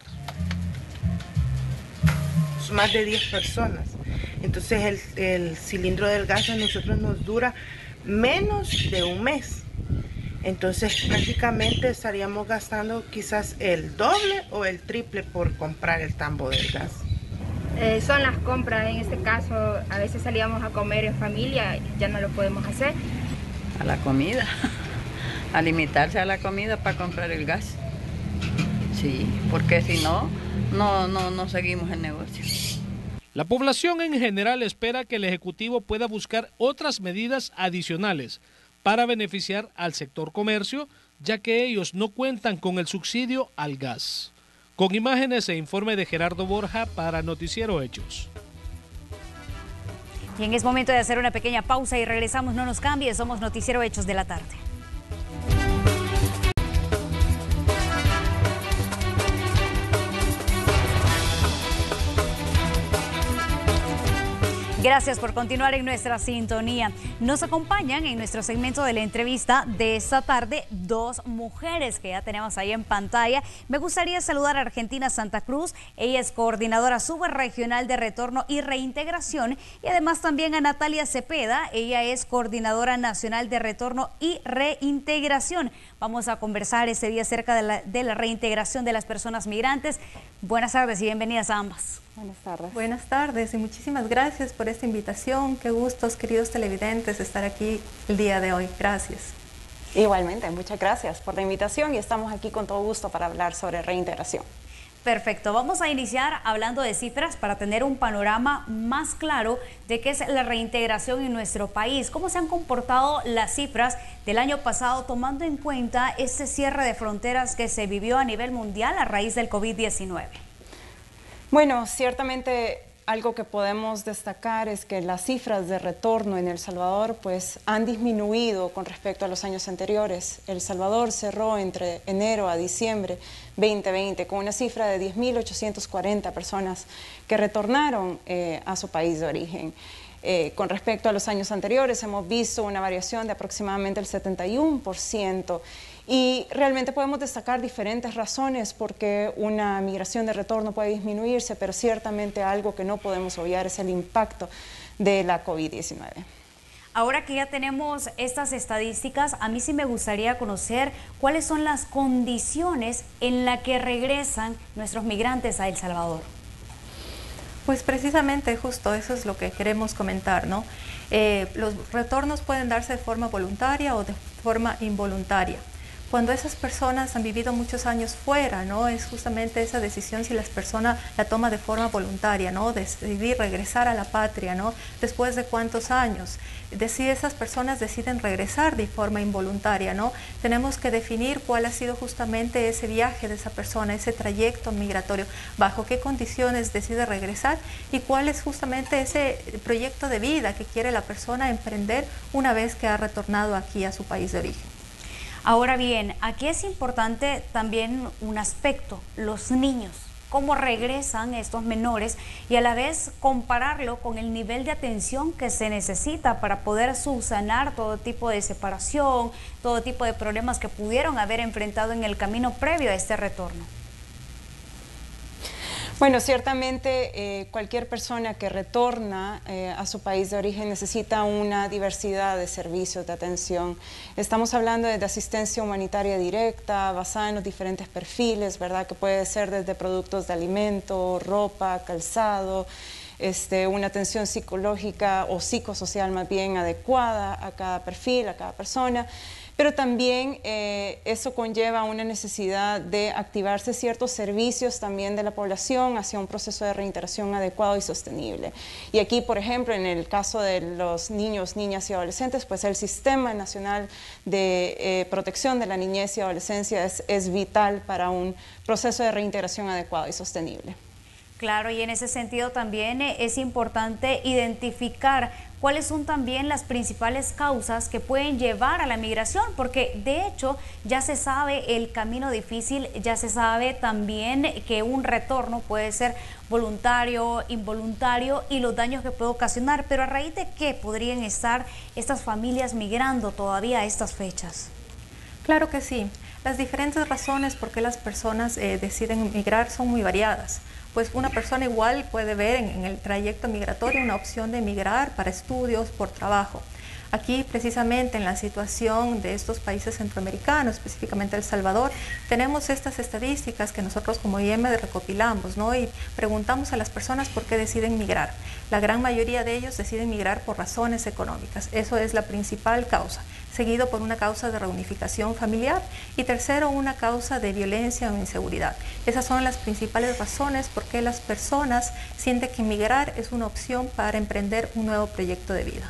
Más de diez personas, entonces el, el cilindro del gas a nosotros nos dura menos de un mes. Entonces prácticamente estaríamos gastando quizás el doble o el triple por comprar el tambo del gas. Eh, son las compras, en este caso a veces salíamos a comer en familia, ya no lo podemos hacer. A la comida, a limitarse a la comida para comprar el gas. Sí, porque si no, no, no, no seguimos el negocio. La población en general espera que el Ejecutivo pueda buscar otras medidas adicionales para beneficiar al sector comercio, ya que ellos no cuentan con el subsidio al gas. Con imágenes e informe de Gerardo Borja para Noticiero Hechos. Bien, es momento de hacer una pequeña pausa y regresamos. No nos cambie, somos Noticiero Hechos de la tarde. Gracias por continuar en nuestra sintonía. Nos acompañan en nuestro segmento de la entrevista de esta tarde dos mujeres que ya tenemos ahí en pantalla. Me gustaría saludar a Argentina Santa Cruz. Ella es coordinadora subregional de retorno y reintegración. Y además también a Natalia Cepeda. Ella es coordinadora nacional de retorno y reintegración. Vamos a conversar este día acerca de la, de la reintegración de las personas migrantes. Buenas tardes y bienvenidas a ambas. Buenas tardes. Buenas tardes y muchísimas gracias por esta invitación. Qué gustos, queridos televidentes, estar aquí el día de hoy. Gracias. Igualmente, muchas gracias por la invitación y estamos aquí con todo gusto para hablar sobre reintegración. Perfecto, vamos a iniciar hablando de cifras para tener un panorama más claro de qué es la reintegración en nuestro país. ¿Cómo se han comportado las cifras del año pasado tomando en cuenta este cierre de fronteras que se vivió a nivel mundial a raíz del COVID diecinueve? Bueno, ciertamente algo que podemos destacar es que las cifras de retorno en El Salvador pues han disminuido con respecto a los años anteriores. El Salvador cerró entre enero a diciembre veinte veinte con una cifra de diez mil ochocientas cuarenta personas que retornaron eh, a su país de origen. Eh, con respecto a los años anteriores hemos visto una variación de aproximadamente el setenta y uno por ciento. Y realmente podemos destacar diferentes razones porque una migración de retorno puede disminuirse, pero ciertamente algo que no podemos obviar es el impacto de la COVID diecinueve. Ahora que ya tenemos estas estadísticas, a mí sí me gustaría conocer cuáles son las condiciones en las que regresan nuestros migrantes a El Salvador. Pues precisamente justo eso es lo que queremos comentar, ¿no? Eh, los retornos pueden darse de forma voluntaria o de forma involuntaria. Cuando esas personas han vivido muchos años fuera, ¿no? Es justamente esa decisión si las personas la toma de forma voluntaria, ¿no? Decidir regresar a la patria, ¿no? Después de cuántos años. Si esas personas deciden regresar de forma involuntaria, ¿no? Tenemos que definir cuál ha sido justamente ese viaje de esa persona, ese trayecto migratorio, bajo qué condiciones decide regresar y cuál es justamente ese proyecto de vida que quiere la persona emprender una vez que ha retornado aquí a su país de origen. Ahora bien, aquí es importante también un aspecto, los niños, cómo regresan estos menores y a la vez compararlo con el nivel de atención que se necesita para poder subsanar todo tipo de separación, todo tipo de problemas que pudieron haber enfrentado en el camino previo a este retorno. Bueno, ciertamente eh, cualquier persona que retorna eh, a su país de origen necesita una diversidad de servicios de atención. Estamos hablando de, de asistencia humanitaria directa, basada en los diferentes perfiles, ¿verdad? Que puede ser desde productos de alimento, ropa, calzado, este, una atención psicológica o psicosocial más bien adecuada a cada perfil, a cada persona. Pero también eh, eso conlleva una necesidad de activarse ciertos servicios también de la población hacia un proceso de reintegración adecuado y sostenible. Y aquí, por ejemplo, en el caso de los niños, niñas y adolescentes, pues el Sistema Nacional de eh, Protección de la Niñez y Adolescencia es, es vital para un proceso de reintegración adecuado y sostenible. Claro, y en ese sentido también es importante identificar cuáles son también las principales causas que pueden llevar a la migración, porque de hecho ya se sabe el camino difícil, ya se sabe también que un retorno puede ser voluntario, involuntario y los daños que puede ocasionar, pero ¿a raíz de qué podrían estar estas familias migrando todavía a estas fechas? Claro que sí, las diferentes razones por qué las personas eh, deciden migrar son muy variadas. Pues una persona igual puede ver en, en el trayecto migratorio una opción de emigrar para estudios, por trabajo. Aquí precisamente en la situación de estos países centroamericanos, específicamente El Salvador, tenemos estas estadísticas que nosotros como I E M recopilamos, ¿no? Y preguntamos a las personas por qué deciden migrar. La gran mayoría de ellos deciden migrar por razones económicas, eso es la principal causa, seguido por una causa de reunificación familiar y tercero una causa de violencia o inseguridad. Esas son las principales razones por qué las personas sienten que migrar es una opción para emprender un nuevo proyecto de vida.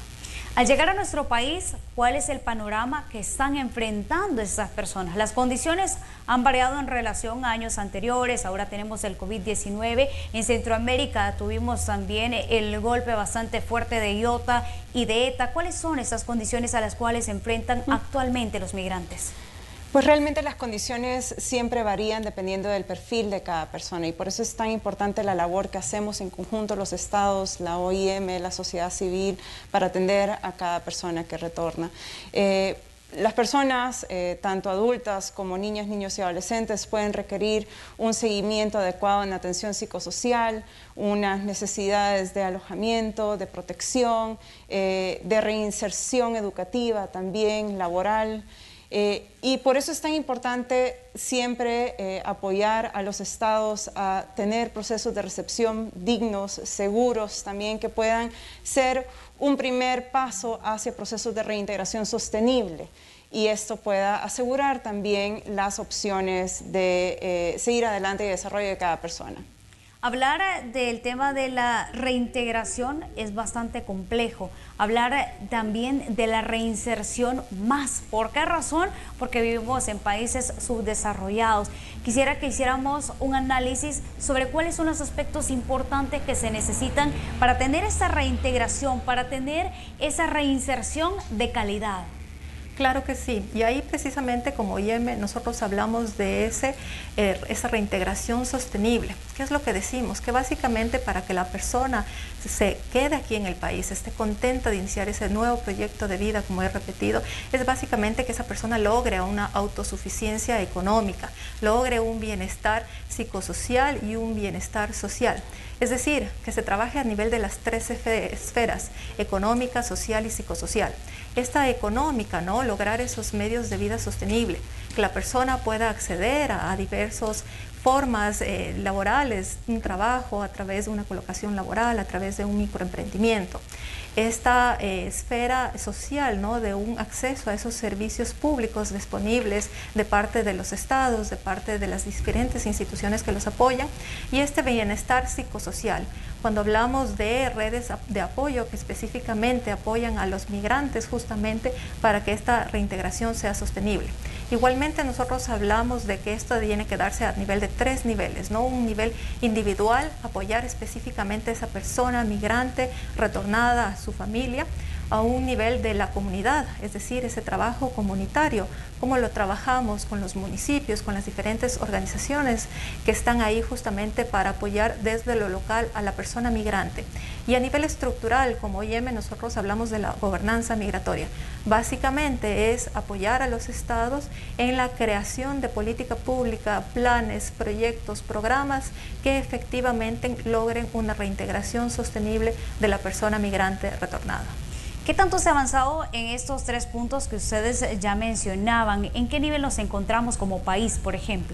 Al llegar a nuestro país, ¿cuál es el panorama que están enfrentando esas personas? Las condiciones han variado en relación a años anteriores. Ahora tenemos el COVID diecinueve. En Centroamérica tuvimos también el golpe bastante fuerte de Iota y de ETA. ¿Cuáles son esas condiciones a las cuales se enfrentan actualmente los migrantes? Pues realmente las condiciones siempre varían dependiendo del perfil de cada persona y por eso es tan importante la labor que hacemos en conjunto los estados, la O I M, la sociedad civil, para atender a cada persona que retorna. Eh, Las personas, eh, tanto adultas como niñas, niños y adolescentes, pueden requerir un seguimiento adecuado en atención psicosocial, unas necesidades de alojamiento, de protección, eh, de reinserción educativa también, laboral. Eh, y por eso es tan importante siempre eh, apoyar a los estados a tener procesos de recepción dignos, seguros, también que puedan ser un primer paso hacia procesos de reintegración sostenible y esto pueda asegurar también las opciones de eh, seguir adelante y desarrollo de cada persona. Hablar del tema de la reintegración es bastante complejo. Hablar también de la reinserción más. ¿Por qué razón? Porque vivimos en países subdesarrollados. Quisiera que hiciéramos un análisis sobre cuáles son los aspectos importantes que se necesitan para tener esa reintegración, para tener esa reinserción de calidad. Claro que sí, y ahí precisamente como O I M nosotros hablamos de ese, eh, esa reintegración sostenible. ¿Qué es lo que decimos? Que básicamente para que la persona se quede aquí en el país, esté contenta de iniciar ese nuevo proyecto de vida, como he repetido, es básicamente que esa persona logre una autosuficiencia económica, logre un bienestar psicosocial y un bienestar social. Es decir, que se trabaje a nivel de las tres esferas, económica, social y psicosocial. Esta económica, ¿no? Lograr esos medios de vida sostenible, que la persona pueda acceder a, a diversas formas eh, laborales, un trabajo a través de una colocación laboral, a través de un microemprendimiento. Esta eh, esfera social, ¿no? De un acceso a esos servicios públicos disponibles de parte de los estados, de parte de las diferentes instituciones que los apoyan, y este bienestar psicosocial. Cuando hablamos de redes de apoyo que específicamente apoyan a los migrantes justamente para que esta reintegración sea sostenible. Igualmente nosotros hablamos de que esto tiene que darse a nivel de tres niveles, ¿no? Un nivel individual, apoyar específicamente a esa persona migrante retornada a su familia, a un nivel de la comunidad, es decir, ese trabajo comunitario, cómo lo trabajamos con los municipios, con las diferentes organizaciones que están ahí justamente para apoyar desde lo local a la persona migrante. Y a nivel estructural, como O I M, nosotros hablamos de la gobernanza migratoria. Básicamente es apoyar a los estados en la creación de política pública, planes, proyectos, programas que efectivamente logren una reintegración sostenible de la persona migrante retornada. ¿Qué tanto se ha avanzado en estos tres puntos que ustedes ya mencionaban? ¿En qué nivel nos encontramos como país, por ejemplo?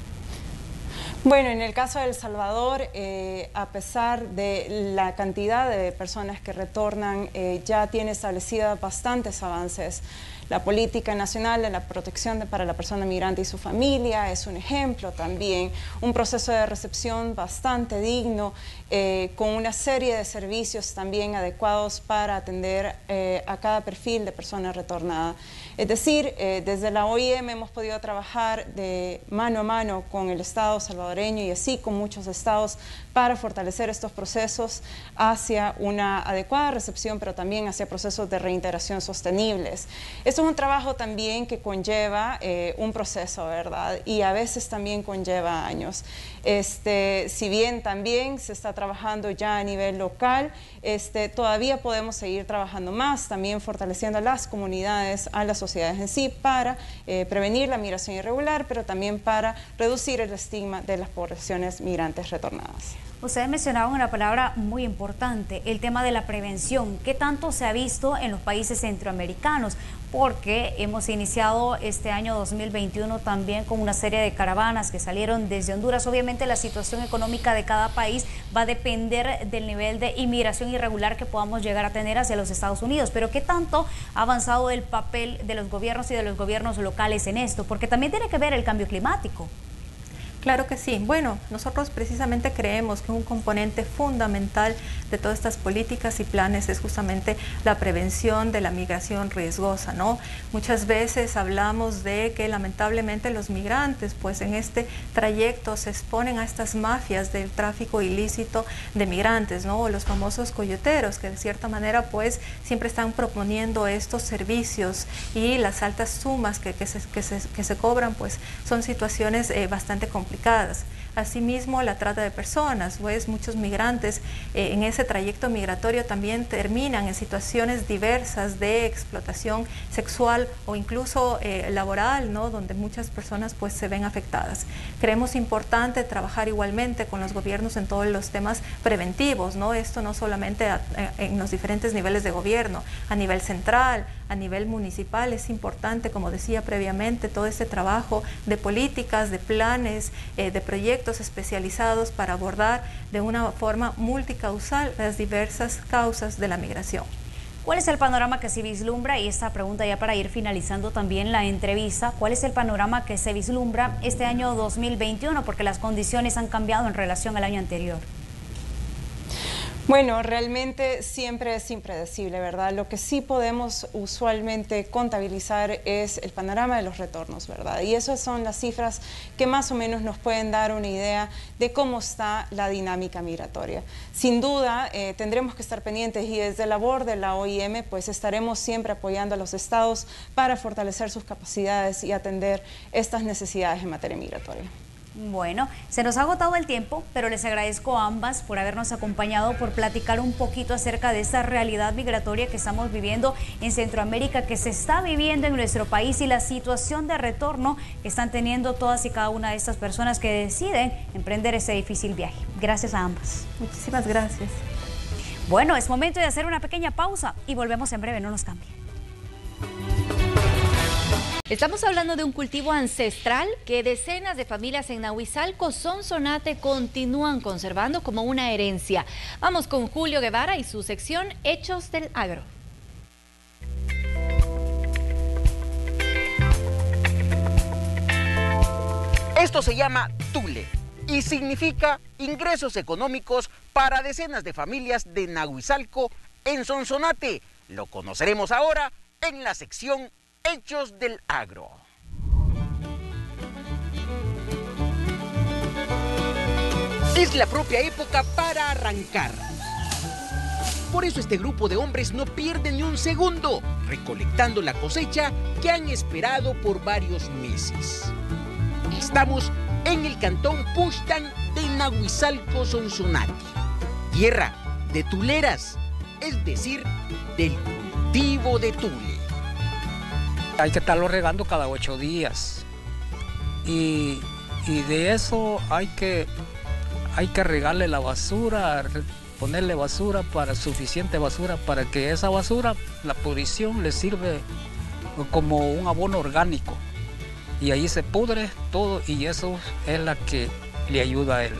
Bueno, en el caso de El Salvador, eh, a pesar de la cantidad de personas que retornan, eh, ya tiene establecidas bastantes avances. La política nacional de la protección de, para la persona migrante y su familia es un ejemplo también, un proceso de recepción bastante digno, eh, con una serie de servicios también adecuados para atender eh, a cada perfil de persona retornada. Es decir, eh, desde la O I M hemos podido trabajar de mano a mano con el Estado salvadoreño y así con muchos estados para fortalecer estos procesos hacia una adecuada recepción, pero también hacia procesos de reintegración sostenibles. Esto es un trabajo también que conlleva eh, un proceso, ¿verdad? Y a veces también conlleva años. Este, si bien también se está trabajando ya a nivel local, este, todavía podemos seguir trabajando más, también fortaleciendo a las comunidades, a las sociedades en sí, para eh, prevenir la migración irregular, pero también para reducir el estigma de las poblaciones migrantes retornadas. Ustedes mencionaban una palabra muy importante, el tema de la prevención. ¿Qué tanto se ha visto en los países centroamericanos? Porque hemos iniciado este año dos mil veintiuno también con una serie de caravanas que salieron desde Honduras. Obviamente la situación económica de cada país va a depender del nivel de inmigración irregular que podamos llegar a tener hacia los Estados Unidos. Pero ¿qué tanto ha avanzado el papel de los gobiernos y de los gobiernos locales en esto? Porque también tiene que ver el cambio climático. Claro que sí. Bueno, nosotros precisamente creemos que un componente fundamental de todas estas políticas y planes es justamente la prevención de la migración riesgosa, ¿no? Muchas veces hablamos de que lamentablemente los migrantes, pues en este trayecto se exponen a estas mafias del tráfico ilícito de migrantes, ¿no? O los famosos coyoteros, que de cierta manera pues siempre están proponiendo estos servicios, y las altas sumas que, que, se, que, se, que se cobran pues son situaciones eh, bastante complicadas. Asimismo, la trata de personas, pues muchos migrantes eh, en ese trayecto migratorio también terminan en situaciones diversas de explotación sexual o incluso eh, laboral, ¿no? Donde muchas personas pues se ven afectadas. Creemos importante trabajar igualmente con los gobiernos en todos los temas preventivos, ¿no? Esto no solamente a, a, en los diferentes niveles de gobierno, a nivel central, a nivel municipal es importante, como decía previamente, todo este trabajo de políticas, de planes, eh, de proyectos especializados para abordar de una forma multicausal las diversas causas de la migración. ¿Cuál es el panorama que se vislumbra? Y esta pregunta ya para ir finalizando también la entrevista, ¿cuál es el panorama que se vislumbra este año dos mil veintiuno? Porque las condiciones han cambiado en relación al año anterior. Bueno, realmente siempre es impredecible, ¿verdad? Lo que sí podemos usualmente contabilizar es el panorama de los retornos, ¿verdad? Y esas son las cifras que más o menos nos pueden dar una idea de cómo está la dinámica migratoria. Sin duda, eh, tendremos que estar pendientes, y desde la labor de la O I M, pues estaremos siempre apoyando a los estados para fortalecer sus capacidades y atender estas necesidades en materia migratoria. Bueno, se nos ha agotado el tiempo, pero les agradezco a ambas por habernos acompañado, por platicar un poquito acerca de esa realidad migratoria que estamos viviendo en Centroamérica, que se está viviendo en nuestro país, y la situación de retorno que están teniendo todas y cada una de estas personas que deciden emprender ese difícil viaje. Gracias a ambas. Muchísimas gracias. Bueno, es momento de hacer una pequeña pausa y volvemos en breve, no nos cambien. Estamos hablando de un cultivo ancestral que decenas de familias en Nahuizalco, Sonsonate, continúan conservando como una herencia. Vamos con Julio Guevara y su sección Hechos del Agro. Esto se llama Tule y significa ingresos económicos para decenas de familias de Nahuizalco en Sonsonate. Lo conoceremos ahora en la sección Hechos del Agro. Es la propia época para arrancar. Por eso este grupo de hombres no pierde ni un segundo, recolectando la cosecha que han esperado por varios meses. Estamos en el cantón Puxtan de Nahuizalco, Sonsonate, tierra de tuleras, es decir, del cultivo de tule. Hay que estarlo regando cada ocho días y, y de eso hay que, hay que regarle la basura, ponerle basura, para suficiente basura para que esa basura, la pudrición, le sirve como un abono orgánico, y ahí se pudre todo y eso es la que le ayuda a él.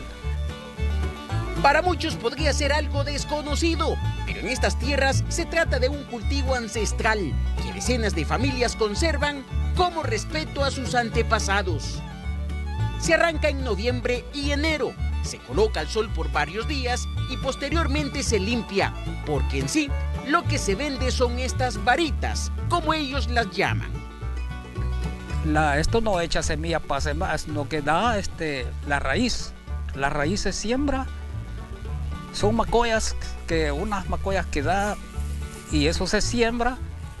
Para muchos podría ser algo desconocido, pero en estas tierras se trata de un cultivo ancestral que decenas de familias conservan como respeto a sus antepasados. Se arranca en noviembre y enero, se coloca al sol por varios días y posteriormente se limpia, porque en sí lo que se vende son estas varitas, como ellos las llaman. La, esto no echa semilla para sembrar, sino que da este, la raíz. La raíz se siembra. Son macoyas, que unas macoyas que da, y eso se siembra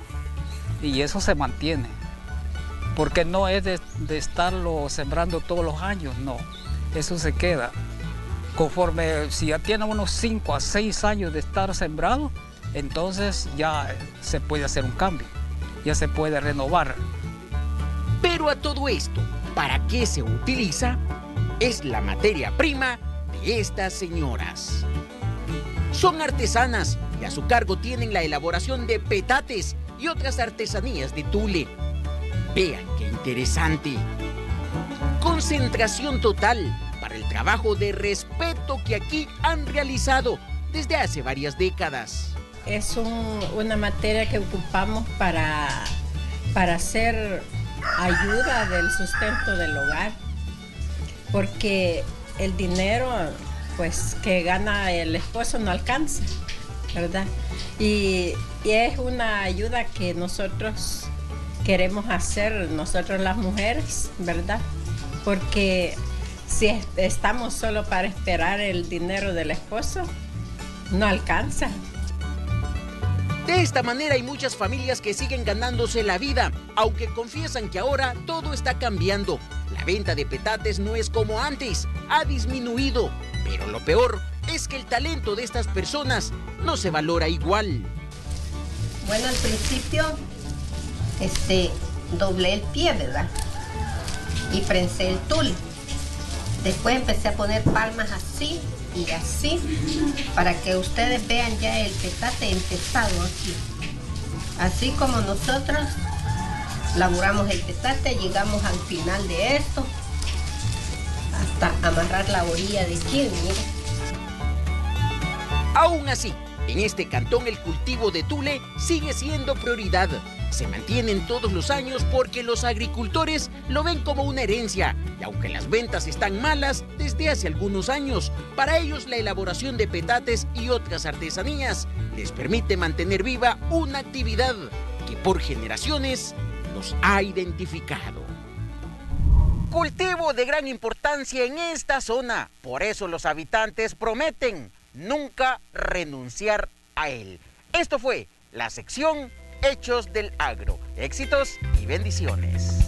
y eso se mantiene. Porque no es de, de estarlo sembrando todos los años, no. Eso se queda. Conforme, si ya tiene unos cinco a seis años de estar sembrado, entonces ya se puede hacer un cambio, ya se puede renovar. Pero a todo esto, ¿para qué se utiliza? Es la materia prima de estas señoras. Son artesanas y a su cargo tienen la elaboración de petates y otras artesanías de tule. Vean qué interesante. Concentración total para el trabajo de respeto que aquí han realizado desde hace varias décadas. Es un, una materia que ocupamos para, para hacer ayuda del sustento del hogar. porque el dinero pues que gana el esposo no alcanza, ¿verdad? Y, y es una ayuda que nosotros queremos hacer, nosotros las mujeres, ¿verdad? Porque si es, estamos solo para esperar el dinero del esposo, no alcanza. De esta manera hay muchas familias que siguen ganándose la vida, aunque confiesan que ahora todo está cambiando. La venta de petates no es como antes, ha disminuido. Pero lo peor es que el talento de estas personas no se valora igual. Bueno, al principio este, doblé el pie, ¿verdad? Y prensé el tul. Después empecé a poner palmas así y así, para que ustedes vean ya el petate empezado aquí. Así como nosotros laburamos el petate, llegamos al final de esto, hasta amarrar la orilla de aquí, mire. Aún así, en este cantón el cultivo de tule sigue siendo prioridad. Se mantienen todos los años porque los agricultores lo ven como una herencia. Y aunque las ventas están malas desde hace algunos años, para ellos la elaboración de petates y otras artesanías les permite mantener viva una actividad que por generaciones los ha identificado. Cultivo de gran importancia en esta zona, por eso los habitantes prometen nunca renunciar a él. Esto fue la sección Hechos del Agro. Éxitos y bendiciones.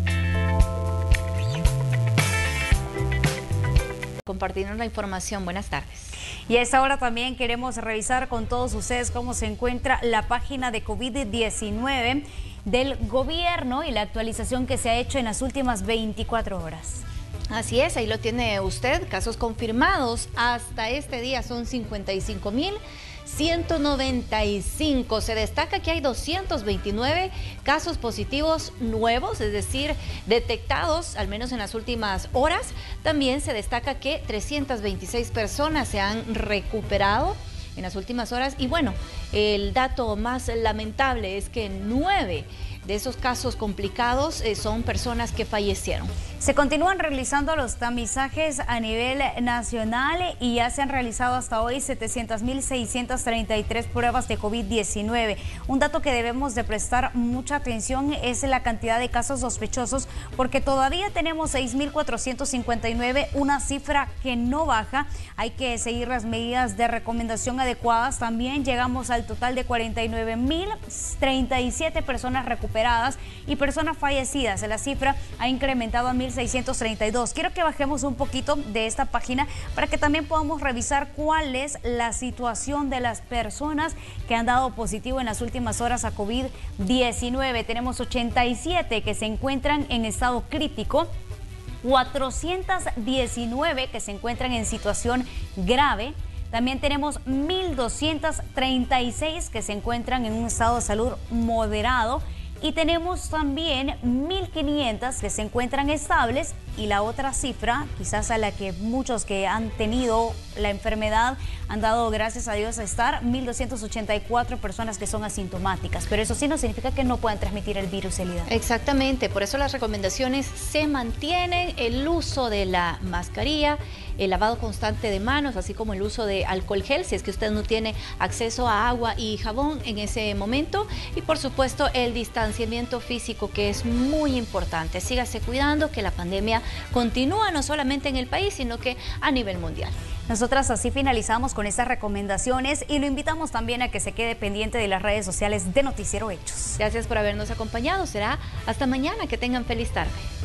Compartirnos la información. Buenas tardes. Y a esta hora también queremos revisar con todos ustedes cómo se encuentra la página de COVID diecinueve del gobierno y la actualización que se ha hecho en las últimas veinticuatro horas. Así es, ahí lo tiene usted. Casos confirmados hasta este día son cincuenta y cinco mil ciento noventa y cinco. Se destaca que hay doscientos veintinueve casos positivos nuevos, es decir, detectados al menos en las últimas horas. También se destaca que trescientas veintiséis personas se han recuperado en las últimas horas. Y bueno, el dato más lamentable es que nueve de esos casos complicados eh, son personas que fallecieron. Se continúan realizando los tamizajes a nivel nacional y ya se han realizado hasta hoy setecientas mil seiscientas treinta y tres pruebas de COVID diecinueve. Un dato que debemos de prestar mucha atención es la cantidad de casos sospechosos, porque todavía tenemos seis mil cuatrocientos cincuenta y nueve, una cifra que no baja. Hay que seguir las medidas de recomendación adecuadas. También llegamos al total de cuarenta y nueve mil treinta y siete personas recuperadas y personas fallecidas. La cifra ha incrementado a mil seiscientos treinta y dos. Quiero que bajemos un poquito de esta página para que también podamos revisar cuál es la situación de las personas que han dado positivo en las últimas horas a COVID diecinueve. Tenemos ochenta y siete que se encuentran en estado crítico, cuatrocientos diecinueve que se encuentran en situación grave. También tenemos mil doscientos treinta y seis que se encuentran en un estado de salud moderado. Y tenemos también mil quinientos que se encuentran estables, y la otra cifra, quizás a la que muchos que han tenido la enfermedad han dado gracias a Dios a estar, mil doscientas ochenta y cuatro personas que son asintomáticas. Pero eso sí no significa que no puedan transmitir el virus, Elida. Exactamente, por eso las recomendaciones se mantienen: el uso de la mascarilla, el lavado constante de manos, así como el uso de alcohol gel, si es que usted no tiene acceso a agua y jabón en ese momento. Y por supuesto el distanciamiento físico, que es muy importante. Sígase cuidando, que la pandemia continúa no solamente en el país, sino que a nivel mundial. Nosotras así finalizamos con estas recomendaciones y lo invitamos también a que se quede pendiente de las redes sociales de Noticiero Hechos. Gracias por habernos acompañado. Será hasta mañana. Que tengan feliz tarde.